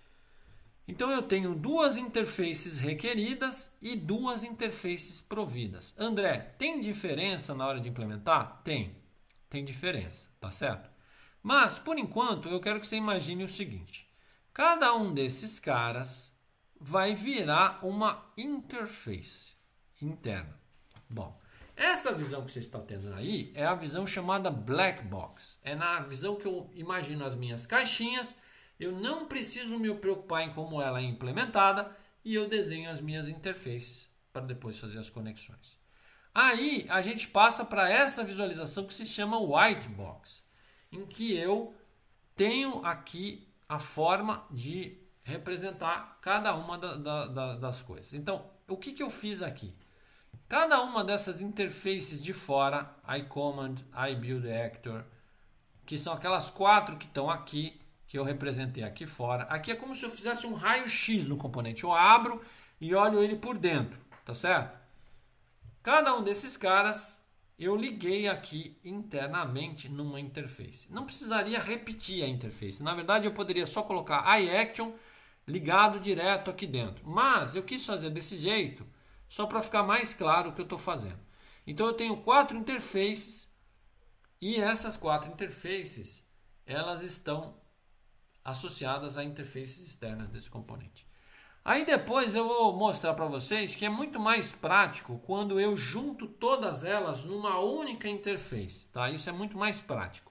Então eu tenho duas interfaces requeridas e duas interfaces providas. André, tem diferença na hora de implementar? Tem. Tem diferença, tá certo? Mas, por enquanto, eu quero que você imagine o seguinte. Cada um desses caras vai virar uma interface interna. Bom, essa visão que você está tendo aí é a visão chamada Black Box. É na visão que eu imagino as minhas caixinhas. Eu não preciso me preocupar em como ela é implementada e eu desenho as minhas interfaces para depois fazer as conexões. Aí a gente passa para essa visualização que se chama White Box, em que eu tenho aqui a forma de representar cada uma da, da, da, das coisas. Então, o que, que eu fiz aqui? Cada uma dessas interfaces de fora, iCommand, iBuildActor, que são aquelas quatro que estão aqui, que eu representei aqui fora. Aqui é como se eu fizesse um raio-x no componente. Eu abro e olho ele por dentro, tá certo? Cada um desses caras eu liguei aqui internamente numa interface. Não precisaria repetir a interface. Na verdade, eu poderia só colocar iAction ligado direto aqui dentro. Mas eu quis fazer desse jeito só para ficar mais claro o que eu estou fazendo. Então eu tenho quatro interfaces e essas quatro interfaces elas estão associadas a interfaces externas desse componente. Aí depois eu vou mostrar para vocês que é muito mais prático quando eu junto todas elas numa única interface, tá? Isso é muito mais prático.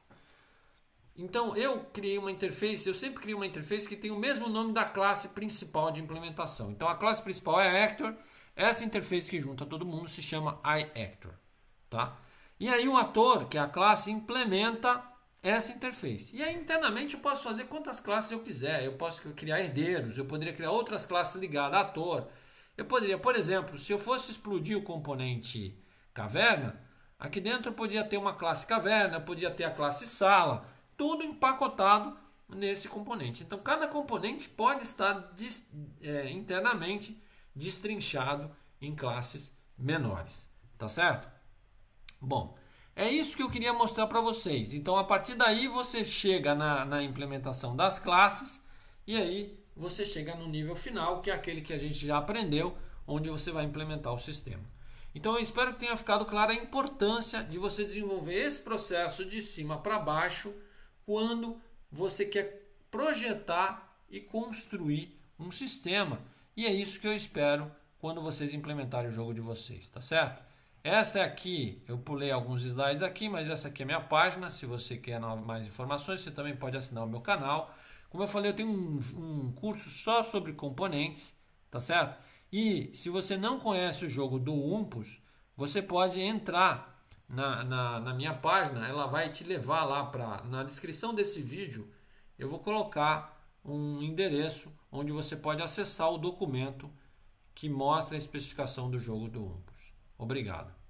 Então eu criei uma interface, eu sempre crio uma interface que tem o mesmo nome da classe principal de implementação. Então a classe principal é Actor, essa interface que junta todo mundo se chama iActor, tá? E aí o ator, que é a classe, implementa essa interface. E aí internamente eu posso fazer quantas classes eu quiser. Eu posso criar herdeiros, eu poderia criar outras classes ligadas a ator. Eu poderia, por exemplo, se eu fosse explodir o componente caverna, aqui dentro eu podia ter uma classe caverna, eu podia ter a classe sala, tudo empacotado nesse componente. Então cada componente pode estar des, é, internamente destrinchado em classes menores. Tá certo? Bom, é isso que eu queria mostrar para vocês. Então, a partir daí, você chega na, na implementação das classes e aí você chega no nível final, que é aquele que a gente já aprendeu, onde você vai implementar o sistema. Então, eu espero que tenha ficado clara a importância de você desenvolver esse processo de cima para baixo quando você quer projetar e construir um sistema. E é isso que eu espero quando vocês implementarem o jogo de vocês, tá certo? Essa aqui, eu pulei alguns slides aqui, mas essa aqui é a minha página. Se você quer mais informações, você também pode assinar o meu canal. Como eu falei, eu tenho um, um curso só sobre componentes, tá certo? E se você não conhece o jogo do Umpus, você pode entrar na, na, na minha página, ela vai te levar lá para... Na descrição desse vídeo, eu vou colocar um endereço onde você pode acessar o documento que mostra a especificação do jogo do Umpus. Obrigado.